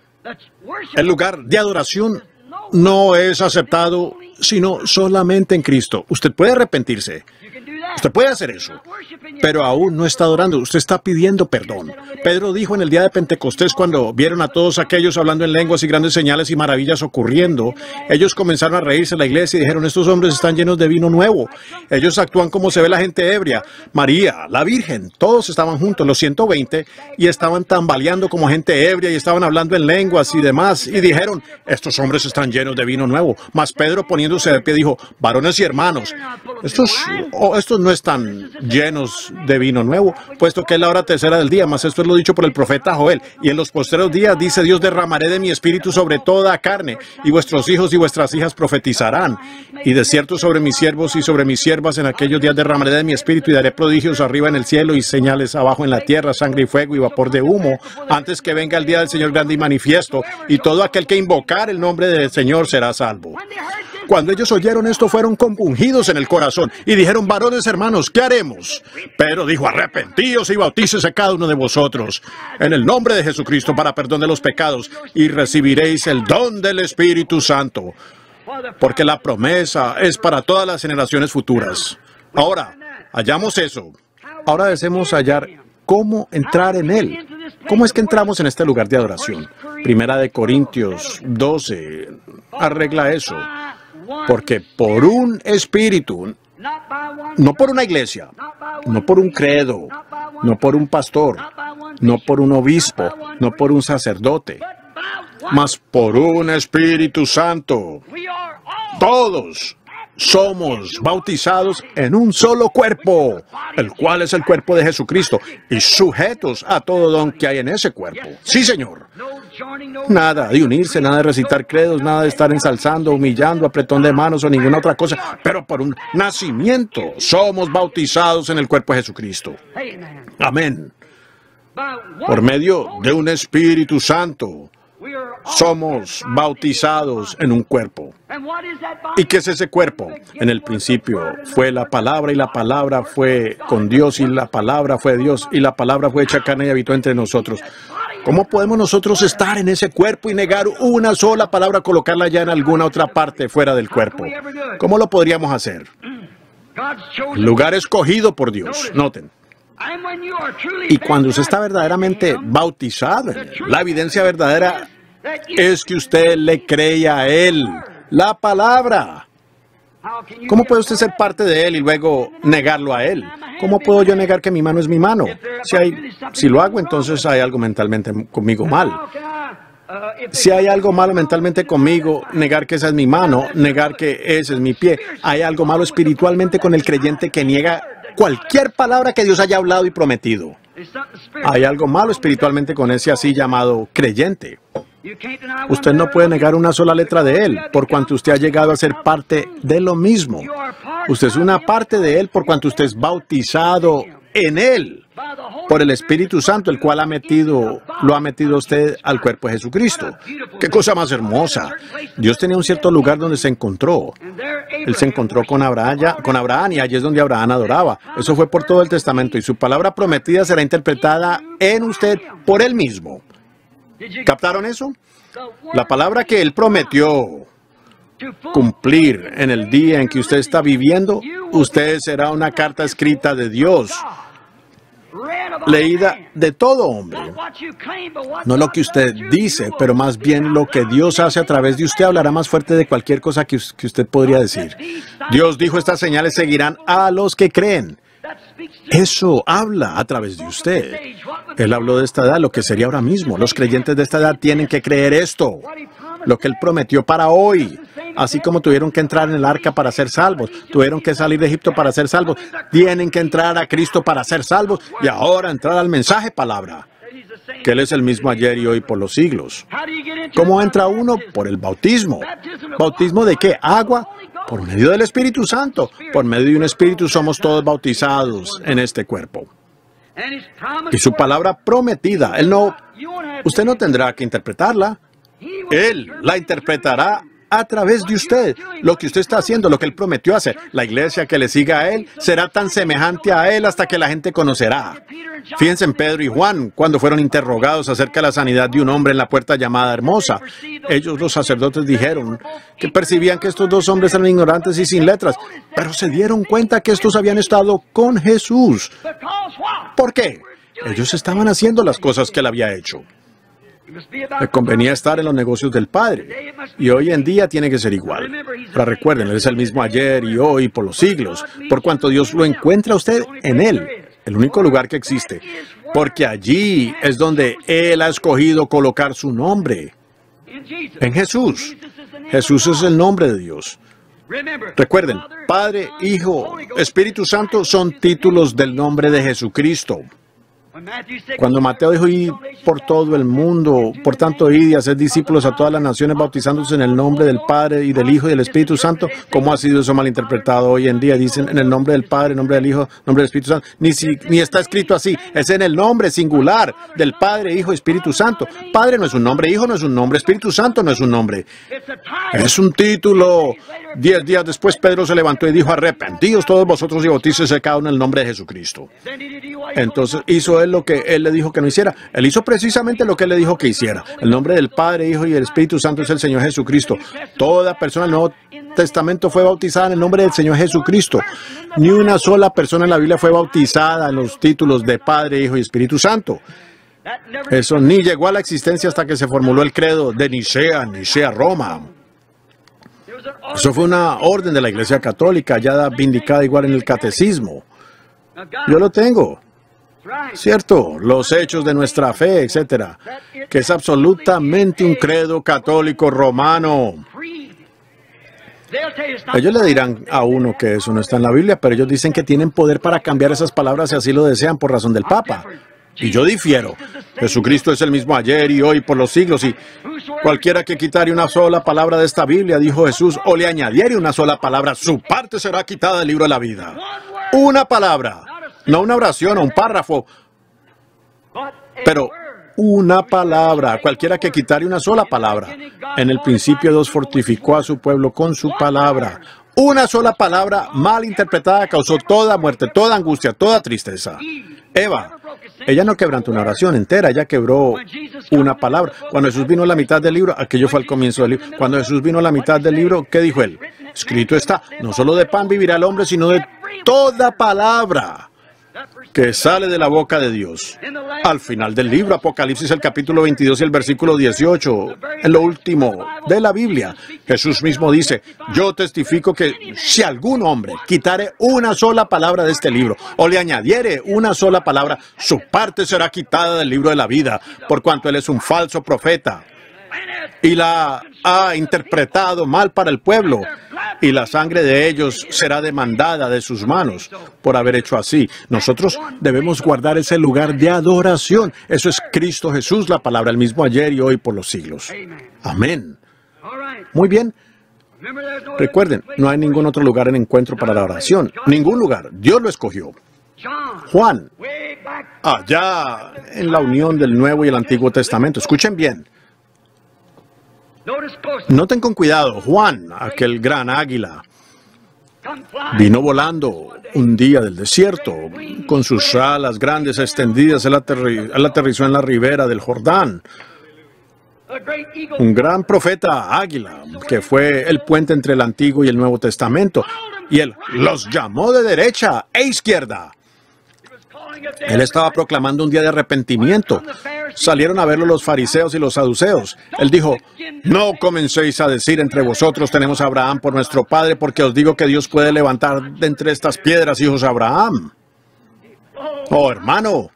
El lugar de adoración no es aceptado sino solamente en Cristo. Usted puede arrepentirse. Usted puede hacer eso, pero aún no está adorando. Usted está pidiendo perdón. Pedro dijo en el día de Pentecostés, cuando vieron a todos aquellos hablando en lenguas y grandes señales y maravillas ocurriendo, ellos comenzaron a reírse en la iglesia y dijeron, estos hombres están llenos de vino nuevo. Ellos actúan como se ve la gente ebria. María, la Virgen, todos estaban juntos, los ciento veinte, y estaban tambaleando como gente ebria y estaban hablando en lenguas y demás. Y dijeron, estos hombres están llenos de vino nuevo. Mas Pedro, poniéndose de pie, dijo, varones y hermanos, estos, oh, estos no están llenos de vino nuevo, puesto que es la hora tercera del día, mas esto es lo dicho por el profeta Joel. Y en los postreros días, dice Dios, derramaré de mi espíritu sobre toda carne, y vuestros hijos y vuestras hijas profetizarán. Y de cierto sobre mis siervos y sobre mis siervas en aquellos días derramaré de mi espíritu, y daré prodigios arriba en el cielo y señales abajo en la tierra, sangre y fuego y vapor de humo, antes que venga el día del Señor grande y manifiesto, y todo aquel que invocar el nombre del Señor será salvo. Cuando ellos oyeron esto, fueron compungidos en el corazón y dijeron, varones hermanos, ¿qué haremos? Pedro dijo, arrepentíos y bautícese cada uno de vosotros en el nombre de Jesucristo para perdón de los pecados y recibiréis el don del Espíritu Santo, porque la promesa es para todas las generaciones futuras. Ahora, hallamos eso. Ahora deseamos hallar cómo entrar en Él. ¿Cómo es que entramos en este lugar de adoración? Primera de Corintios doce arregla eso. Porque por un espíritu, no por una iglesia, no por un credo, no por un pastor, no por un obispo, no por un sacerdote, mas por un Espíritu Santo, todos somos bautizados en un solo cuerpo, el cual es el cuerpo de Jesucristo, y sujetos a todo don que hay en ese cuerpo. Sí, Señor. Nada de unirse, nada de recitar credos, nada de estar ensalzando, humillando, apretón de manos o ninguna otra cosa, pero por un nacimiento somos bautizados en el cuerpo de Jesucristo. Amén. Por medio de un Espíritu Santo, somos bautizados en un cuerpo. ¿Y qué es ese cuerpo? En el principio fue la palabra, y la palabra fue con Dios, y la palabra fue Dios, y la palabra fue hecha carne y habitó entre nosotros. ¿Cómo podemos nosotros estar en ese cuerpo y negar una sola palabra, colocarla ya en alguna otra parte fuera del cuerpo? ¿Cómo lo podríamos hacer? Lugar escogido por Dios. Noten. Y cuando usted está verdaderamente bautizado, la evidencia verdadera es que usted le cree a Él, la palabra. ¿Cómo puede usted ser parte de Él y luego negarlo a Él? ¿Cómo puedo yo negar que mi mano es mi mano? Si, hay, si lo hago, entonces hay algo mentalmente conmigo mal. Si hay algo malo mentalmente conmigo, negar que esa es mi mano, negar que ese es mi pie. Hay algo malo espiritualmente con el creyente que niega cualquier palabra que Dios haya hablado y prometido. Hay algo malo espiritualmente con ese así llamado creyente. Usted no puede negar una sola letra de Él, por cuanto usted ha llegado a ser parte de lo mismo. Usted es una parte de Él por cuanto usted es bautizado en Él por el Espíritu Santo, el cual ha metido, lo ha metido usted al cuerpo de Jesucristo. ¡Qué cosa más hermosa! Dios tenía un cierto lugar donde se encontró. Él se encontró con Abraham, ya, con Abraham y allí es donde Abraham adoraba. Eso fue por todo el Testamento y su palabra prometida será interpretada en usted por Él mismo. ¿Captaron eso? La palabra que Él prometió cumplir en el día en que usted está viviendo, usted será una carta escrita de Dios, leída de todo hombre. No lo que usted dice, pero más bien lo que Dios hace a través de usted hablará más fuerte de cualquier cosa que, que usted podría decir. Dios dijo, estas señales seguirán a los que creen. Eso habla a través de usted. Él habló de esta edad, lo que sería ahora mismo. Los creyentes de esta edad tienen que creer esto, lo que Él prometió para hoy. Así como tuvieron que entrar en el arca para ser salvos, tuvieron que salir de Egipto para ser salvos, tienen que entrar a Cristo para ser salvos y ahora entrar al mensaje palabra, que Él es el mismo ayer y hoy por los siglos. ¿Cómo entra uno? Por el bautismo. ¿Bautismo de qué? Agua. Por medio del Espíritu Santo. Por medio de un Espíritu somos todos bautizados en este cuerpo. Y su palabra prometida, Él no, usted no tendrá que interpretarla. Él la interpretará a través de usted. Lo que usted está haciendo, lo que Él prometió hacer. La iglesia que le siga a Él será tan semejante a Él hasta que la gente conocerá. Fíjense en Pedro y Juan, cuando fueron interrogados acerca de la sanidad de un hombre en la puerta llamada Hermosa. Ellos, los sacerdotes, dijeron que percibían que estos dos hombres eran ignorantes y sin letras, pero se dieron cuenta que estos habían estado con Jesús. ¿Por qué? Ellos estaban haciendo las cosas que Él había hecho. Le convenía estar en los negocios del Padre. Y hoy en día tiene que ser igual. Pero recuerden, Él es el mismo ayer y hoy por los siglos, por cuanto Dios lo encuentra a usted en Él, el único lugar que existe. Porque allí es donde Él ha escogido colocar su nombre. En Jesús. Jesús es el nombre de Dios. Recuerden, Padre, Hijo, Espíritu Santo son títulos del nombre de Jesucristo. Cuando Mateo dijo, ir por todo el mundo, por tanto, id y hacer discípulos a todas las naciones, bautizándose en el nombre del Padre y del Hijo y del Espíritu Santo, ¿cómo ha sido eso malinterpretado hoy en día? Dicen en el nombre del Padre, en nombre del Hijo, en nombre del Espíritu Santo. Ni, si, ni está escrito así, es en el nombre singular del Padre, Hijo y Espíritu Santo. Padre no es un nombre, Hijo no es un nombre, Espíritu Santo no es un nombre. Es un título. Diez días después Pedro se levantó y dijo, arrepentíos todos vosotros y bautícese cada uno en el nombre de Jesucristo. Entonces hizo Él lo que Él le dijo que no hiciera. Él hizo precisamente lo que Él le dijo que hiciera. El nombre del Padre, Hijo y el Espíritu Santo es el Señor Jesucristo. Toda persona del Nuevo Testamento fue bautizada en el nombre del Señor Jesucristo. Ni una sola persona en la Biblia fue bautizada en los títulos de Padre, Hijo y Espíritu Santo. Eso ni llegó a la existencia hasta que se formuló el credo de Nicea, Nicea, Roma. Eso fue una orden de la Iglesia Católica, ya vindicada igual en el Catecismo. Yo lo tengo. Cierto, los hechos de nuestra fe, etcétera, que es absolutamente un credo católico romano. Ellos le dirán a uno que eso no está en la Biblia, pero ellos dicen que tienen poder para cambiar esas palabras si así lo desean por razón del Papa. Y yo difiero. Jesucristo es el mismo ayer y hoy por los siglos, y cualquiera que quitare una sola palabra de esta Biblia, dijo Jesús, o le añadiere una sola palabra, su parte será quitada del libro de la vida. Una palabra. No una oración o un párrafo, pero una palabra. Cualquiera que quitare una sola palabra. En el principio Dios fortificó a su pueblo con su palabra. Una sola palabra mal interpretada causó toda muerte, toda angustia, toda tristeza. Eva, ella no quebrantó una oración entera, ella quebró una palabra. Cuando Jesús vino a la mitad del libro, aquello fue al comienzo del libro. Cuando Jesús vino a la mitad del libro, ¿qué dijo Él? Escrito está, no solo de pan vivirá el hombre, sino de toda palabra que sale de la boca de Dios. Al final del libro, Apocalipsis, el capítulo veintidós y el versículo dieciocho, en lo último de la Biblia, Jesús mismo dice, yo testifico que si algún hombre quitare una sola palabra de este libro, o le añadiere una sola palabra, su parte será quitada del libro de la vida, por cuanto él es un falso profeta y la ha interpretado mal para el pueblo, y la sangre de ellos será demandada de sus manos por haber hecho así. Nosotros debemos guardar ese lugar de adoración. Eso es Cristo Jesús, la palabra, el mismo ayer y hoy por los siglos. Amén. Muy bien. Recuerden, no hay ningún otro lugar en encuentro para la oración. Ningún lugar. Dios lo escogió. Juan, allá en la unión del Nuevo y el Antiguo Testamento. Escuchen bien. Noten con cuidado, Juan, aquel gran águila, vino volando un día del desierto, con sus alas grandes extendidas. Él, aterri él aterrizó en la ribera del Jordán. Un gran profeta águila, que fue el puente entre el Antiguo y el Nuevo Testamento. Y él los llamó de derecha e izquierda. Él estaba proclamando un día de arrepentimiento. Salieron a verlo los fariseos y los saduceos. Él dijo, no comencéis a decir entre vosotros, tenemos a Abraham por nuestro padre, porque os digo que Dios puede levantar de entre estas piedras hijos a Abraham. Oh, hermano,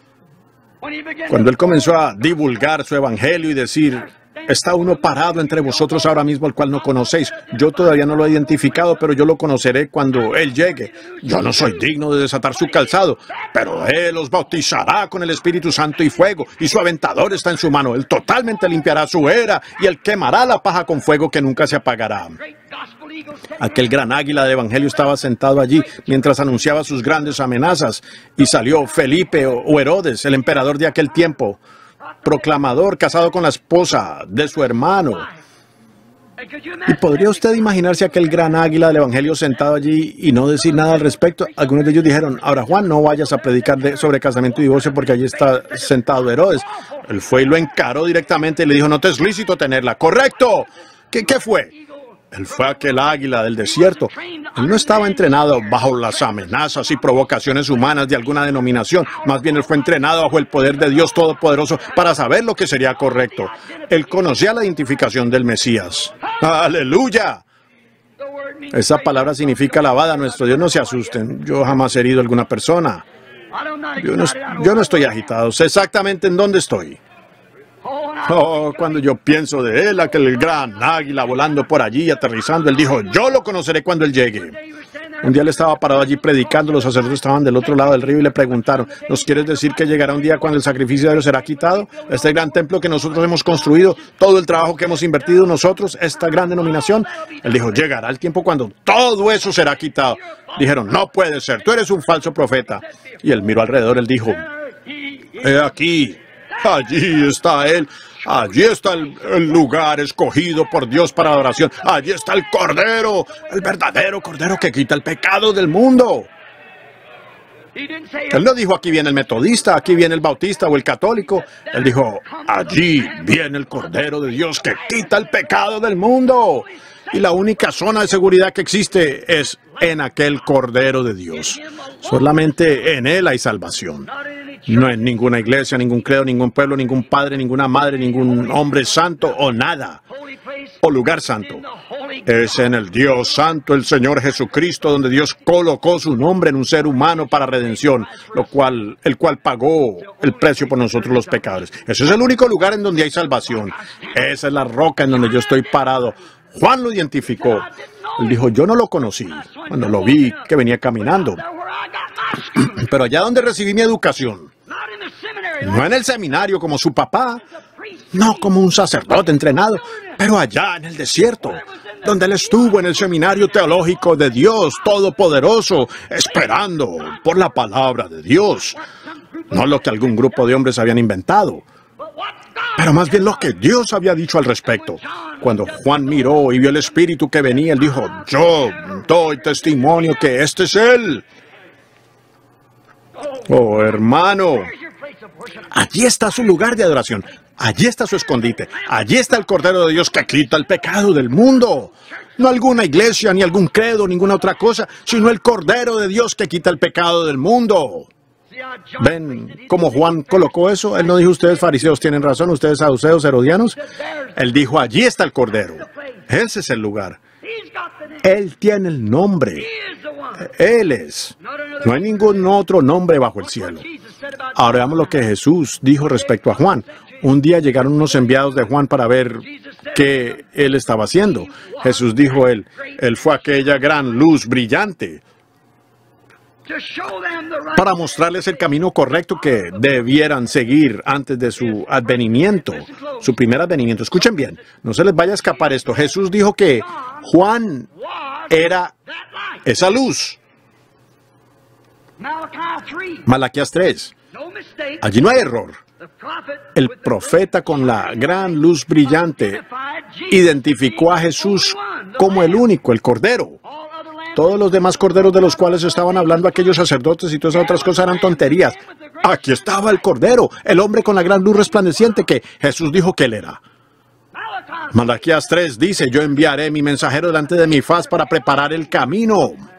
cuando él comenzó a divulgar su evangelio y decir, está uno parado entre vosotros ahora mismo, al cual no conocéis. Yo todavía no lo he identificado, pero yo lo conoceré cuando él llegue. Yo no soy digno de desatar su calzado, pero él os bautizará con el Espíritu Santo y fuego, y su aventador está en su mano. Él totalmente limpiará su era, y él quemará la paja con fuego que nunca se apagará. Aquel gran águila de evangelio estaba sentado allí mientras anunciaba sus grandes amenazas, y salió Felipe o Herodes, el emperador de aquel tiempo, proclamador, casado con la esposa de su hermano. ¿Y podría usted imaginarse aquel gran águila del evangelio sentado allí y no decir nada al respecto? Algunos de ellos dijeron, ahora Juan, no vayas a predicar de, sobre casamiento y divorcio porque allí está sentado Herodes. Él fue y lo encaró directamente y le dijo, no te es lícito tenerla. ¡Correcto! ¿Qué, qué fue? Él fue aquel águila del desierto. Él no estaba entrenado bajo las amenazas y provocaciones humanas de alguna denominación. Más bien él fue entrenado bajo el poder de Dios Todopoderoso para saber lo que sería correcto. Él conocía la identificación del Mesías. ¡Aleluya! Esa palabra significa alabada a nuestro Dios. No se asusten. Yo jamás he herido a alguna persona. Yo no, yo no estoy agitado. Sé exactamente en dónde estoy. Oh, cuando yo pienso de él, aquel gran águila volando por allí, aterrizando, él dijo, yo lo conoceré cuando él llegue. Un día él estaba parado allí predicando, los sacerdotes estaban del otro lado del río y le preguntaron, ¿nos quieres decir que llegará un día cuando el sacrificio de Dios será quitado? Este gran templo que nosotros hemos construido, todo el trabajo que hemos invertido nosotros, esta gran denominación. Él dijo, llegará el tiempo cuando todo eso será quitado. Dijeron, no puede ser, tú eres un falso profeta. Y él miró alrededor, él dijo, he aquí. Allí está Él, allí está el, el lugar escogido por Dios para la adoración. Allí está el Cordero, el verdadero Cordero que quita el pecado del mundo. Él no dijo, aquí viene el metodista, aquí viene el bautista o el católico. Él dijo, allí viene el Cordero de Dios que quita el pecado del mundo. Y la única zona de seguridad que existe es en aquel Cordero de Dios. Solamente en Él hay salvación. No en ninguna iglesia, ningún credo, ningún pueblo, ningún padre, ninguna madre, ningún hombre santo o nada. O lugar santo. Es en el Dios santo, el Señor Jesucristo, donde Dios colocó su nombre en un ser humano para redención, lo cual, el cual pagó el precio por nosotros los pecadores. Ese es el único lugar en donde hay salvación. Esa es la roca en donde yo estoy parado. Juan lo identificó. Él dijo, yo no lo conocí cuando lo vi que venía caminando. Pero allá donde recibí mi educación, no en el seminario como su papá, no como un sacerdote entrenado, pero allá en el desierto, donde él estuvo en el seminario teológico de Dios Todopoderoso, esperando por la palabra de Dios, no lo que algún grupo de hombres habían inventado, pero más bien lo que Dios había dicho al respecto. Cuando Juan miró y vio el Espíritu que venía, él dijo, yo doy testimonio que este es Él. Oh, hermano, allí está su lugar de adoración, allí está su escondite, allí está el Cordero de Dios que quita el pecado del mundo. No alguna iglesia, ni algún credo, ninguna otra cosa, sino el Cordero de Dios que quita el pecado del mundo. ¿Ven cómo Juan colocó eso? Él no dijo, ustedes fariseos tienen razón, ustedes saduceos, herodianos. Él dijo, allí está el Cordero. Ese es el lugar. Él tiene el nombre. Él es. No hay ningún otro nombre bajo el cielo. Ahora veamos lo que Jesús dijo respecto a Juan. Un día llegaron unos enviados de Juan para ver qué él estaba haciendo. Jesús dijo, él, él fue aquella gran luz brillante para mostrarles el camino correcto que debieran seguir antes de su advenimiento, su primer advenimiento. Escuchen bien, no se les vaya a escapar esto. Jesús dijo que Juan era esa luz. Malaquías tres. Allí no hay error. El profeta con la gran luz brillante identificó a Jesús como el único, el Cordero. Todos los demás corderos de los cuales estaban hablando aquellos sacerdotes y todas esas otras cosas eran tonterías. Aquí estaba el Cordero, el hombre con la gran luz resplandeciente que Jesús dijo que él era. Malaquías tres dice, yo enviaré mi mensajero delante de mi faz para preparar el camino.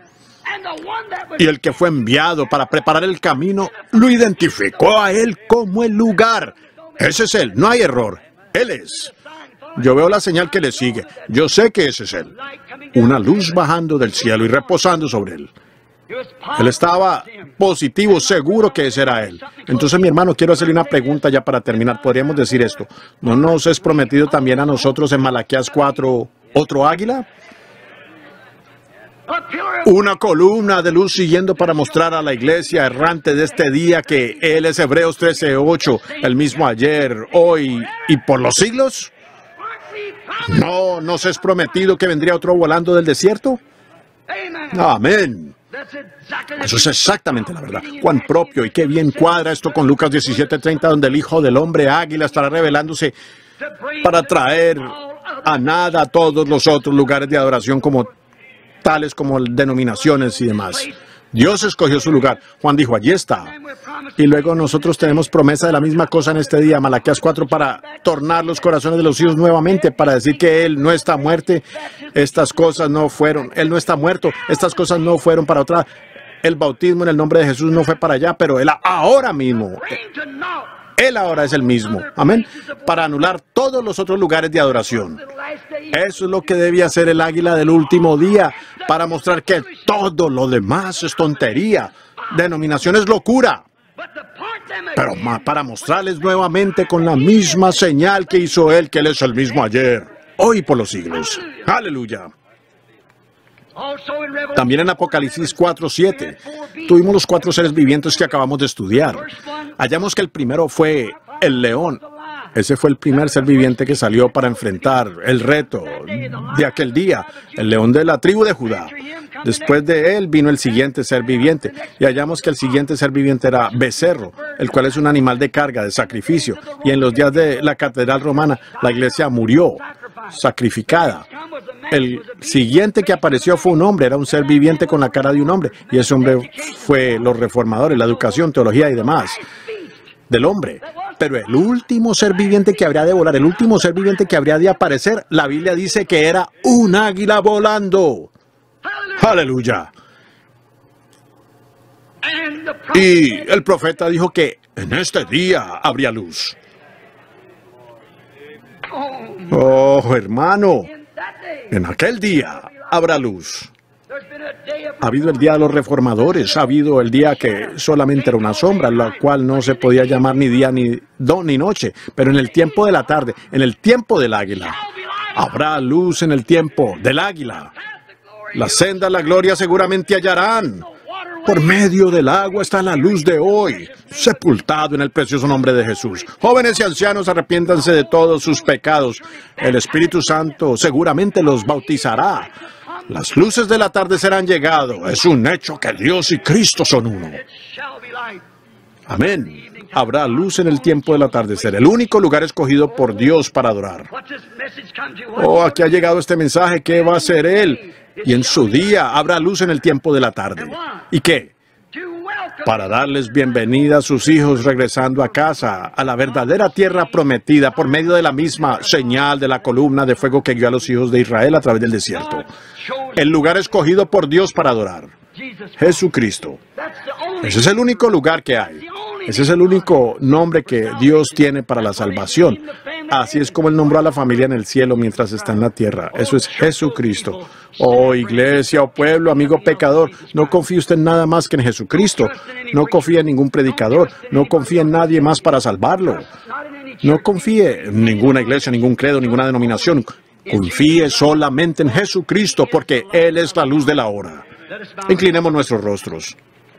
Y el que fue enviado para preparar el camino lo identificó a él como el lugar. Ese es él, no hay error. Él es. Yo veo la señal que le sigue. Yo sé que ese es él. Una luz bajando del cielo y reposando sobre él. Él estaba positivo, seguro que ese era él. Entonces, mi hermano, quiero hacerle una pregunta ya para terminar. Podríamos decir esto. ¿No nos es prometido también a nosotros en Malaquías cuatro otro águila? Una columna de luz siguiendo para mostrar a la iglesia errante de este día que Él es Hebreos trece ocho, el mismo ayer, hoy y por los siglos. ¿No nos es prometido que vendría otro volando del desierto? Amén. Eso es exactamente la verdad. Cuán propio y qué bien cuadra esto con Lucas diecisiete treinta, donde el Hijo del Hombre Águila estará revelándose para traer a nada a todos los otros lugares de adoración como tales como denominaciones y demás. Dios escogió su lugar. Juan dijo, allí está. Y luego nosotros tenemos promesa de la misma cosa en este día, Malaquías cuatro, para tornar los corazones de los hijos nuevamente, para decir que Él no está muerto, estas cosas no fueron, Él no está muerto, estas cosas no fueron para otra. El bautismo en el nombre de Jesús no fue para allá, pero Él ahora mismo, Él ahora es el mismo. Amén. Para anular todos los otros lugares de adoración. Eso es lo que debe hacer el águila del último día, para mostrar que todo lo demás es tontería. Denominación es locura. Pero para mostrarles nuevamente con la misma señal que hizo Él, que Él es el mismo ayer, hoy y por los siglos. Aleluya. También en Apocalipsis cuatro siete, tuvimos los cuatro seres vivientes que acabamos de estudiar. Hallamos que el primero fue el león. Ese fue el primer ser viviente que salió para enfrentar el reto de aquel día, el león de la tribu de Judá. Después de él vino el siguiente ser viviente, y hallamos que el siguiente ser viviente era becerro, el cual es un animal de carga, de sacrificio. Y en los días de la catedral romana, la iglesia murió, sacrificada. El siguiente que apareció fue un hombre, era un ser viviente con la cara de un hombre, y ese hombre fue los reformadores, la educación, teología y demás del hombre. Pero el último ser viviente que habría de volar, el último ser viviente que habría de aparecer, la Biblia dice que era un águila volando. ¡Aleluya! Y el profeta dijo que en este día habría luz. Oh, hermano, en aquel día habrá luz. Ha habido el día de los reformadores, ha habido el día que solamente era una sombra, la cual no se podía llamar ni día, ni, do, ni noche, pero en el tiempo de la tarde, en el tiempo del águila, habrá luz en el tiempo del águila. La senda de la gloria seguramente hallarán. Por medio del agua está la luz de hoy, sepultado en el precioso nombre de Jesús. Jóvenes y ancianos, arrepiéntanse de todos sus pecados. El Espíritu Santo seguramente los bautizará. Las luces del atardecer han llegado. Es un hecho que Dios y Cristo son uno. Amén. Habrá luz en el tiempo del atardecer, el único lugar escogido por Dios para adorar. Oh, aquí ha llegado este mensaje. ¿Qué va a hacer Él? Y en su día habrá luz en el tiempo de la tarde. ¿Y qué? Para darles bienvenida a sus hijos regresando a casa, a la verdadera tierra prometida, por medio de la misma señal de la columna de fuego que guió a los hijos de Israel a través del desierto. El lugar escogido por Dios para adorar. Jesucristo. Ese es el único lugar que hay. Ese es el único nombre que Dios tiene para la salvación. Así es como Él nombró a la familia en el cielo mientras está en la tierra. Eso es Jesucristo. Oh, iglesia, oh pueblo, amigo pecador, no confíe usted en nada más que en Jesucristo. No confíe en ningún predicador. No confíe en nadie más para salvarlo. No confíe en ninguna iglesia, ningún credo, ninguna denominación. Confíe solamente en Jesucristo, porque Él es la luz de la hora. Inclinemos nuestros rostros.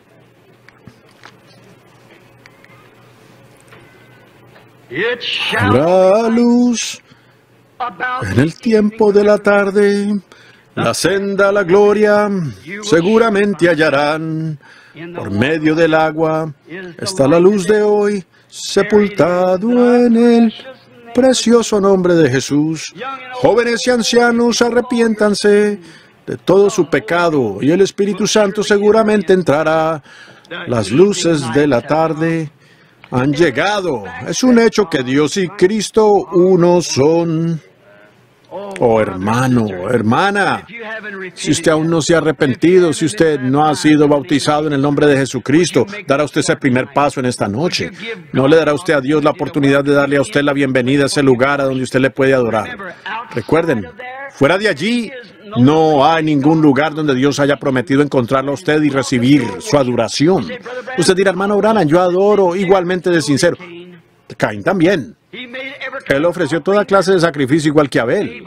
Habrá luz en el tiempo de la tarde, la senda a la gloria seguramente hallarán. Por medio del agua está la luz de hoy, sepultado en el precioso nombre de Jesús. Jóvenes y ancianos, arrepiéntanse de todo su pecado y el Espíritu Santo seguramente entrará. Las luces de la tarde han llegado. Es un hecho que Dios y Cristo uno son. Oh, hermano, hermana, si usted aún no se ha arrepentido, si usted no ha sido bautizado en el nombre de Jesucristo, dará usted ese primer paso en esta noche. No le dará usted a Dios la oportunidad de darle a usted la bienvenida a ese lugar a donde usted le puede adorar. Recuerden, fuera de allí, no hay ningún lugar donde Dios haya prometido encontrarlo a usted y recibir su adoración. Usted dirá, hermano Branham, yo adoro igualmente de sincero. Caín también. Él ofreció toda clase de sacrificio igual que Abel,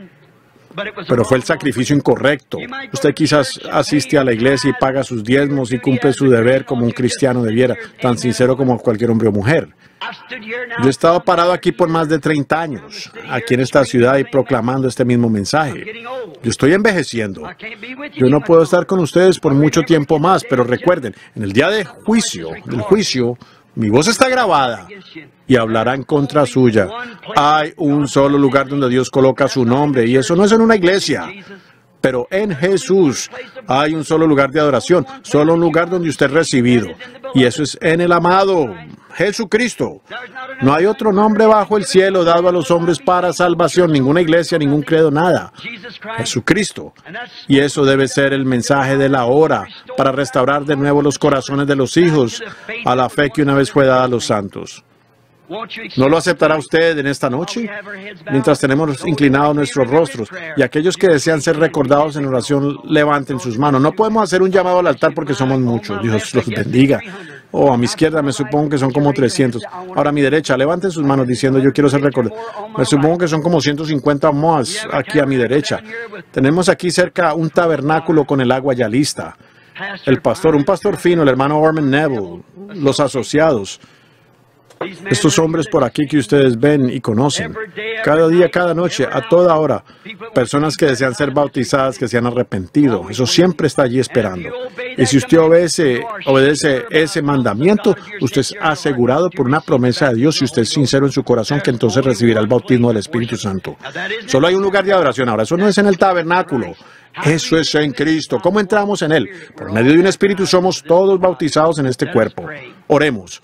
pero fue el sacrificio incorrecto. Usted quizás asiste a la iglesia y paga sus diezmos y cumple su deber como un cristiano debiera, tan sincero como cualquier hombre o mujer. Yo he estado parado aquí por más de treinta años, aquí en esta ciudad y proclamando este mismo mensaje. Yo estoy envejeciendo. Yo no puedo estar con ustedes por mucho tiempo más, pero recuerden, en el día de juicio, del juicio, mi voz está grabada y hablará en contra suya. Hay un solo lugar donde Dios coloca su nombre y eso no es en una iglesia. Pero en Jesús hay un solo lugar de adoración, solo un lugar donde usted es recibido. Y eso es en el amado Jesucristo. No hay otro nombre bajo el cielo dado a los hombres para salvación, ninguna iglesia, ningún credo, nada. Jesucristo. Y eso debe ser el mensaje de la hora para restaurar de nuevo los corazones de los hijos a la fe que una vez fue dada a los santos. ¿No lo aceptará usted en esta noche? Mientras tenemos inclinados nuestros rostros y aquellos que desean ser recordados en oración, levanten sus manos. No podemos hacer un llamado al altar porque somos muchos. Dios los bendiga. Oh, a mi izquierda me supongo que son como trescientos. Ahora a mi derecha, levanten sus manos diciendo yo quiero ser recordado. Me supongo que son como ciento cincuenta más aquí a mi derecha. Tenemos aquí cerca un tabernáculo con el agua ya lista. El pastor, un pastor fino, el hermano Orman Neville, los asociados. Estos hombres por aquí que ustedes ven y conocen, cada día, cada noche, a toda hora, personas que desean ser bautizadas, que se han arrepentido, eso siempre está allí esperando. Y si usted obedece, obedece ese mandamiento, usted es asegurado por una promesa de Dios, si usted es sincero en su corazón, que entonces recibirá el bautismo del Espíritu Santo. Solo hay un lugar de adoración ahora, eso no es en el tabernáculo. Eso es en Cristo. ¿Cómo entramos en Él? Por medio de un Espíritu somos todos bautizados en este cuerpo. Oremos.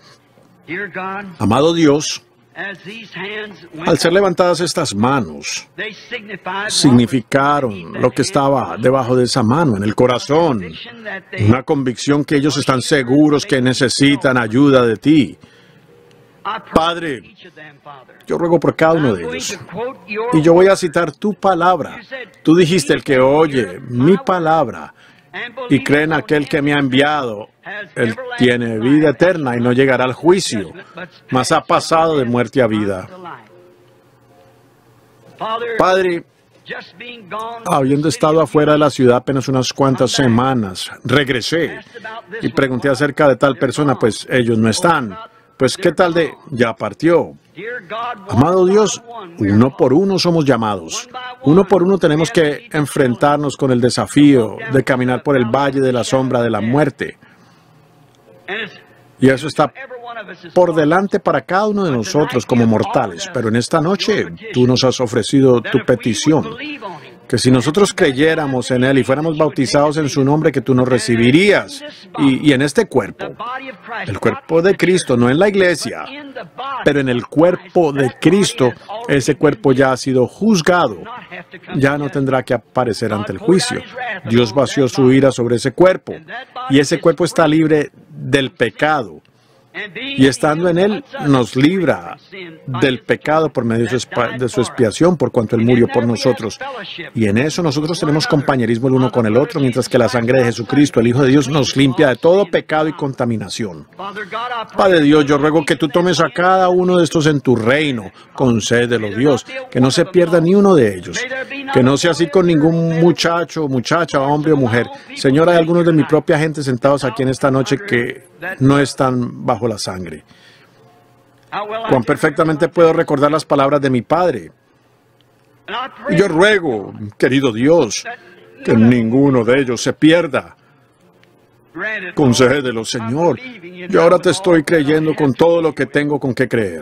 Amado Dios, al ser levantadas estas manos, significaron lo que estaba debajo de esa mano, en el corazón, una convicción que ellos están seguros que necesitan ayuda de ti. Padre, yo ruego por cada uno de ellos, y yo voy a citar tu palabra. Tú dijiste, el que oye mi palabra y cree en aquel que me ha enviado, él tiene vida eterna y no llegará al juicio, mas ha pasado de muerte a vida. Padre, habiendo estado afuera de la ciudad apenas unas cuantas semanas, regresé y pregunté acerca de tal persona, pues ellos no están. Pues, ¿qué tal de ya partió? Amado Dios, uno por uno somos llamados. Uno por uno tenemos que enfrentarnos con el desafío de caminar por el valle de la sombra de la muerte. Y eso está por delante para cada uno de nosotros como mortales. Pero en esta noche tú nos has ofrecido tu petición, que si nosotros creyéramos en Él y fuéramos bautizados en su nombre, que tú nos recibirías. Y, y en este cuerpo, el cuerpo de Cristo, no en la iglesia, pero en el cuerpo de Cristo, ese cuerpo ya ha sido juzgado. Ya no tendrá que aparecer ante el juicio. Dios vació su ira sobre ese cuerpo. Y ese cuerpo está libre del pecado. y estando en Él nos libra del pecado por medio de su, de su expiación, por cuanto Él murió por nosotros. Y en eso nosotros tenemos compañerismo el uno con el otro, mientras que la sangre de Jesucristo, el Hijo de Dios, nos limpia de todo pecado y contaminación. Padre Dios, yo ruego que tú tomes a cada uno de estos en tu reino. Concédelo, Dios, que no se pierda ni uno de ellos. Que no sea así con ningún muchacho, muchacha, hombre o mujer. Señor, hay algunos de mi propia gente sentados aquí en esta noche que no están bajo la sangre. Cuán perfectamente puedo recordar las palabras de mi Padre. Y yo ruego, querido Dios, que ninguno de ellos se pierda. Concédelo, Señor. Yo ahora te estoy creyendo con todo lo que tengo con qué creer.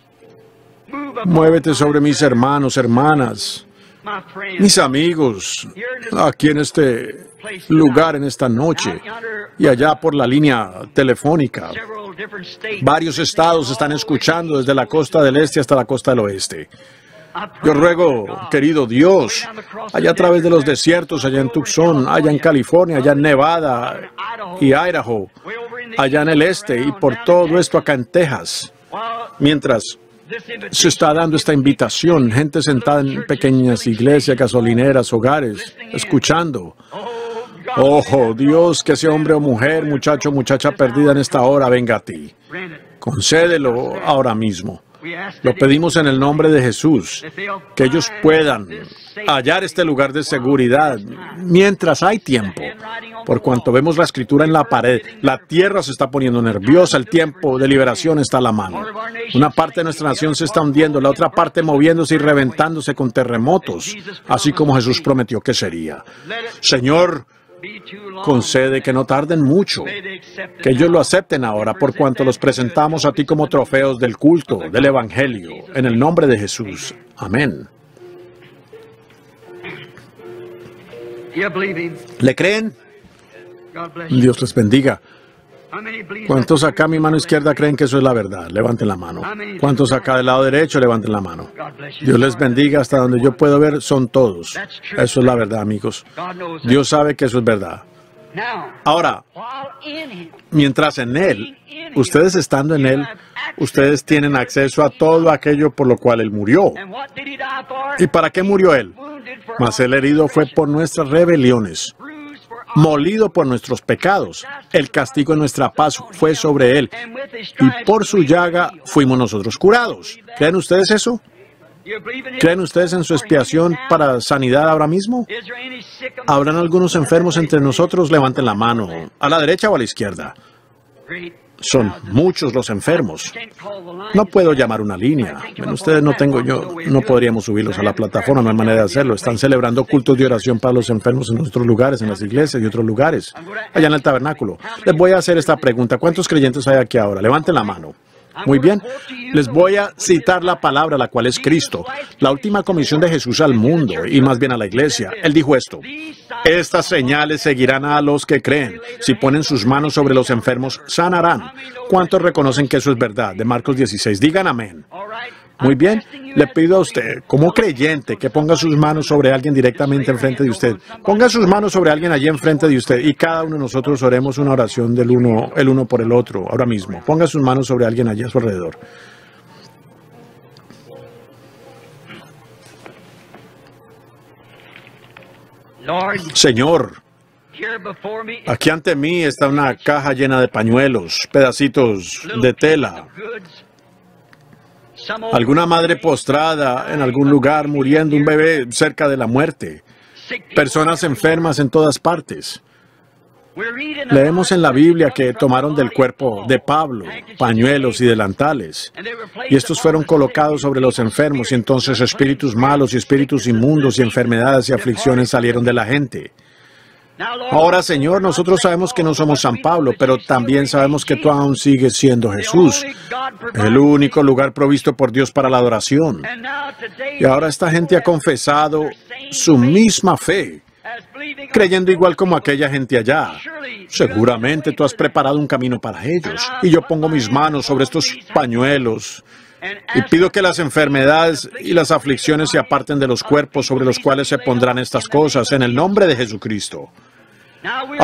Muévete sobre mis hermanos, hermanas, mis amigos, aquí en este lugar, en esta noche, y allá por la línea telefónica. Varios estados están escuchando desde la costa del este hasta la costa del oeste. Yo ruego, querido Dios, allá a través de los desiertos, allá en Tucson, allá en California, allá en Nevada y Idaho, allá en el este y por todo esto acá en Texas, mientras se está dando esta invitación, gente sentada en pequeñas iglesias, gasolineras, hogares, escuchando. Oh, Dios, que ese hombre o mujer, muchacho o muchacha perdida en esta hora venga a ti. Concédelo ahora mismo. Lo pedimos en el nombre de Jesús, que ellos puedan hallar este lugar de seguridad mientras hay tiempo. Por cuanto vemos la escritura en la pared, la tierra se está poniendo nerviosa, el tiempo de liberación está a la mano. Una parte de nuestra nación se está hundiendo, la otra parte moviéndose y reventándose con terremotos, así como Jesús prometió que sería. Señor, concede que no tarden mucho, que ellos lo acepten ahora, por cuanto los presentamos a ti como trofeos del culto, del Evangelio, en el nombre de Jesús. Amén. ¿Le creen? Dios les bendiga. ¿Cuántos acá, mi mano izquierda, creen que eso es la verdad? Levanten la mano. ¿Cuántos acá del lado derecho? Levanten la mano. Dios les bendiga. Hasta donde yo puedo ver, son todos. Eso es la verdad, amigos. Dios sabe que eso es verdad. Ahora, mientras en Él, ustedes estando en Él, ustedes tienen acceso a todo aquello por lo cual Él murió. ¿Y para qué murió Él? Mas el herido fue por nuestras rebeliones, molido por nuestros pecados. El castigo de nuestra paz fue sobre Él, y por su llaga fuimos nosotros curados. ¿Creen ustedes eso? ¿Creen ustedes en su expiación para sanidad ahora mismo? ¿Habrán algunos enfermos entre nosotros? Levanten la mano. ¿A la derecha o a la izquierda? Son muchos los enfermos. No puedo llamar una línea. Bueno, ustedes no tengo yo, no podríamos subirlos a la plataforma, no hay manera de hacerlo. Están celebrando cultos de oración para los enfermos en otros lugares, en las iglesias y otros lugares, allá en el tabernáculo. Les voy a hacer esta pregunta. ¿Cuántos creyentes hay aquí ahora? Levanten la mano. Muy bien, les voy a citar la palabra, la cual es Cristo, la última comisión de Jesús al mundo, y más bien a la iglesia. Él dijo esto: estas señales seguirán a los que creen. Si ponen sus manos sobre los enfermos, sanarán. ¿Cuántos reconocen que eso es verdad? De Marcos dieciséis, digan amén. Muy bien, le pido a usted, como creyente, que ponga sus manos sobre alguien directamente enfrente de usted. Ponga sus manos sobre alguien allí enfrente de usted y cada uno de nosotros oremos una oración del uno, el uno por el otro, ahora mismo. Ponga sus manos sobre alguien allí a su alrededor. Señor, aquí ante mí está una caja llena de pañuelos, pedacitos de tela. Alguna madre postrada en algún lugar muriendo, un bebé cerca de la muerte. Personas enfermas en todas partes. Leemos en la Biblia que tomaron del cuerpo de Pablo pañuelos y delantales, y estos fueron colocados sobre los enfermos, y entonces espíritus malos y espíritus inmundos y enfermedades y aflicciones salieron de la gente. Ahora, Señor, nosotros sabemos que no somos San Pablo, pero también sabemos que tú aún sigues siendo Jesús, el único lugar provisto por Dios para la adoración. Y ahora esta gente ha confesado su misma fe, creyendo igual como aquella gente allá. Seguramente tú has preparado un camino para ellos. Y yo pongo mis manos sobre estos pañuelos y pido que las enfermedades y las aflicciones se aparten de los cuerpos sobre los cuales se pondrán estas cosas, en el nombre de Jesucristo. Ahora,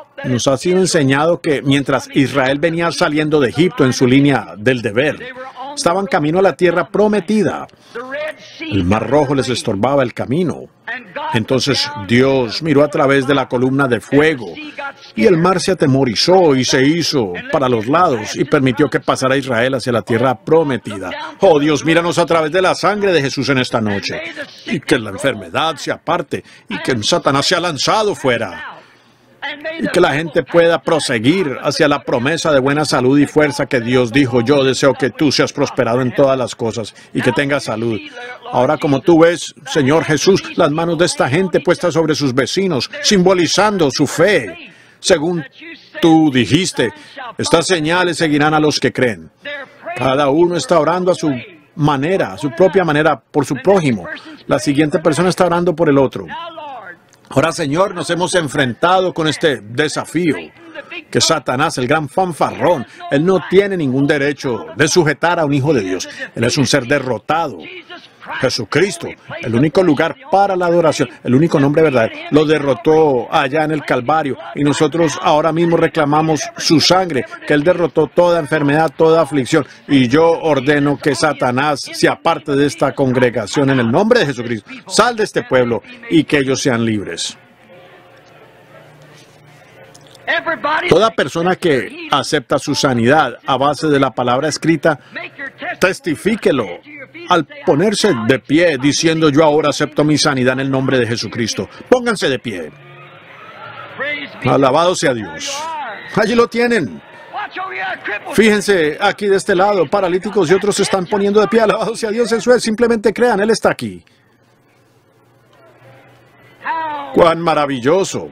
nos ha sido enseñado que mientras Israel venía saliendo de Egipto en su línea del deber, estaban camino a la tierra prometida. El Mar Rojo les estorbaba el camino. Entonces Dios miró a través de la columna de fuego y el mar se atemorizó y se hizo para los lados y permitió que pasara Israel hacia la tierra prometida. Oh Dios, míranos a través de la sangre de Jesús en esta noche, y que la enfermedad se aparte y que Satanás sea lanzado fuera. Y que la gente pueda proseguir hacia la promesa de buena salud y fuerza que Dios dijo: yo deseo que tú seas prosperado en todas las cosas y que tengas salud. Ahora, como tú ves, Señor Jesús, las manos de esta gente puestas sobre sus vecinos, simbolizando su fe. Según tú dijiste, estas señales seguirán a los que creen. Cada uno está orando a su manera, a su propia manera, por su prójimo. La siguiente persona está orando por el otro. Ahora, Señor, nos hemos enfrentado con este desafío, que Satanás, el gran fanfarrón, él no tiene ningún derecho de sujetar a un hijo de Dios. Él es un ser derrotado. Jesucristo, el único lugar para la adoración, el único nombre verdadero, lo derrotó allá en el Calvario, y nosotros ahora mismo reclamamos su sangre, que Él derrotó toda enfermedad, toda aflicción, y yo ordeno que Satanás se aparte de esta congregación en el nombre de Jesucristo. Sal de este pueblo y que ellos sean libres. Toda persona que acepta su sanidad a base de la palabra escrita, testifíquelo al ponerse de pie diciendo: yo ahora acepto mi sanidad en el nombre de Jesucristo. Pónganse de pie. Alabado sea Dios. Allí lo tienen. Fíjense aquí de este lado, paralíticos y otros se están poniendo de pie. Alabado sea Dios. Eso es, simplemente crean, Él está aquí. ¡Cuán maravilloso!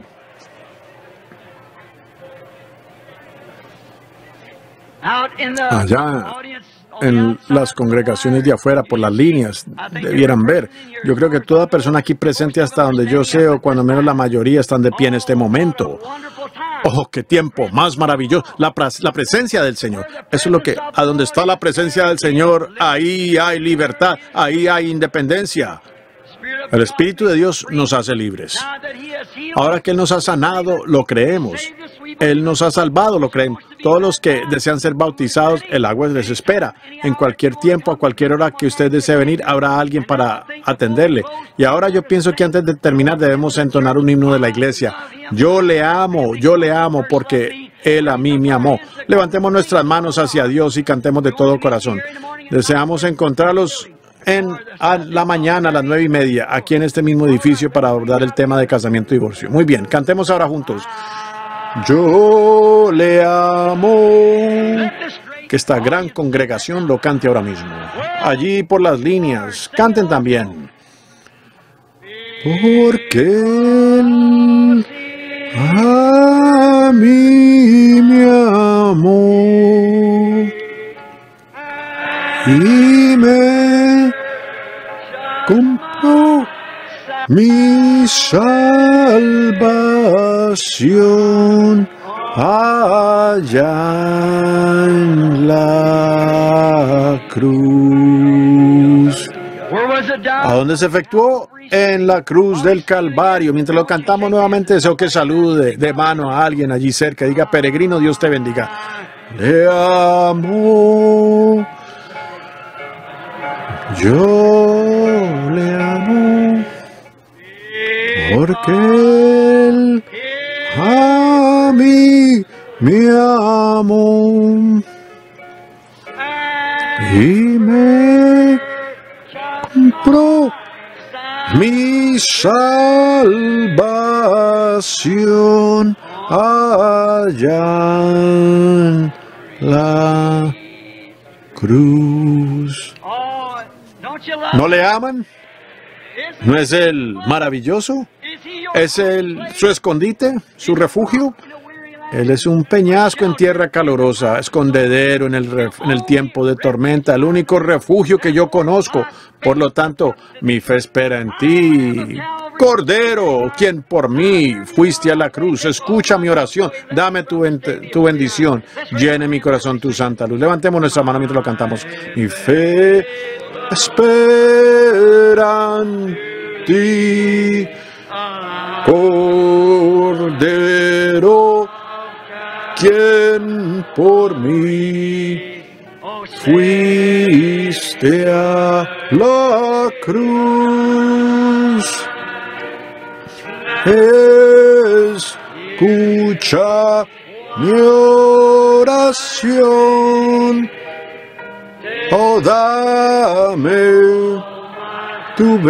Allá en las congregaciones de afuera, por las líneas, debieran ver. Yo creo que toda persona aquí presente, hasta donde yo sé, o cuando menos la mayoría, están de pie en este momento. ¡Oh, qué tiempo más maravilloso! La, la presencia del Señor. Eso es lo que, a donde está la presencia del Señor, ahí hay libertad, ahí hay independencia. El Espíritu de Dios nos hace libres. Ahora que Él nos ha sanado, lo creemos. Él nos ha salvado, lo creemos. Todos los que desean ser bautizados, el agua les espera. En cualquier tiempo, a cualquier hora que usted desee venir, habrá alguien para atenderle. Y ahora yo pienso que antes de terminar debemos entonar un himno de la iglesia. Yo le amo, yo le amo porque Él a mí me amó. Levantemos nuestras manos hacia Dios y cantemos de todo corazón. Deseamos encontrarlos en a la mañana a las nueve y media, aquí en este mismo edificio, para abordar el tema de casamiento y divorcio. Muy bien, cantemos ahora juntos. Yo le amo. Que esta gran congregación lo cante ahora mismo. Allí por las líneas, canten también. Porque Él a mí me amó y me compró mi salvación allá en la cruz. ¿A dónde se efectuó? En la cruz del Calvario. Mientras lo cantamos nuevamente, deseo que salude de mano a alguien allí cerca. Diga: peregrino, Dios te bendiga. Le amo. Yo le amo. Porque Él a mí me amó y me compró mi salvación allá en la cruz. ¿No le aman? ¿No es Él maravilloso? ¿Es Él su escondite, su refugio? Él es un peñasco en tierra calurosa, escondedero en el, ref, en el tiempo de tormenta, el único refugio que yo conozco. Por lo tanto, mi fe espera en ti. Cordero, quien por mí fuiste a la cruz, escucha mi oración, dame tu, tu bendición, llene mi corazón tu santa luz. Levantemos nuestra mano mientras lo cantamos. Mi fe espera en ti, Cordero, quien por mí fuiste a la cruz. Escucha mi oración, oh dame tu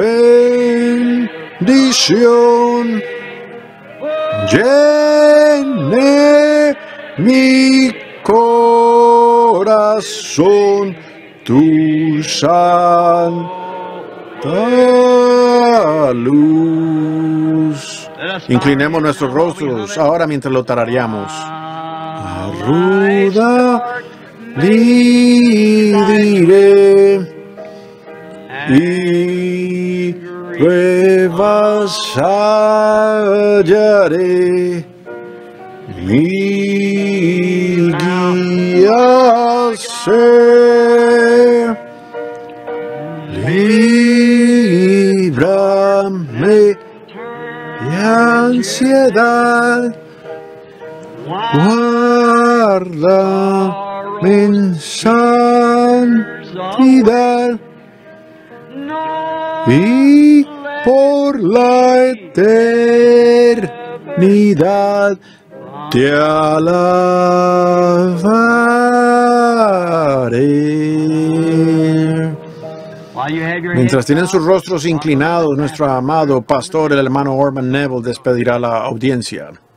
bendición, llene mi corazón tu santa luz. Inclinemos nuestros rostros ahora mientras lo tarareamos. Arruda li diré y pruebas hallaré. Mi guía sé, líbrame de ansiedad, guárdame en santidad y por la eternidad te alabaré. Mientras tienen sus rostros inclinados, nuestro amado pastor, el hermano Orman Neville, despedirá a la audiencia.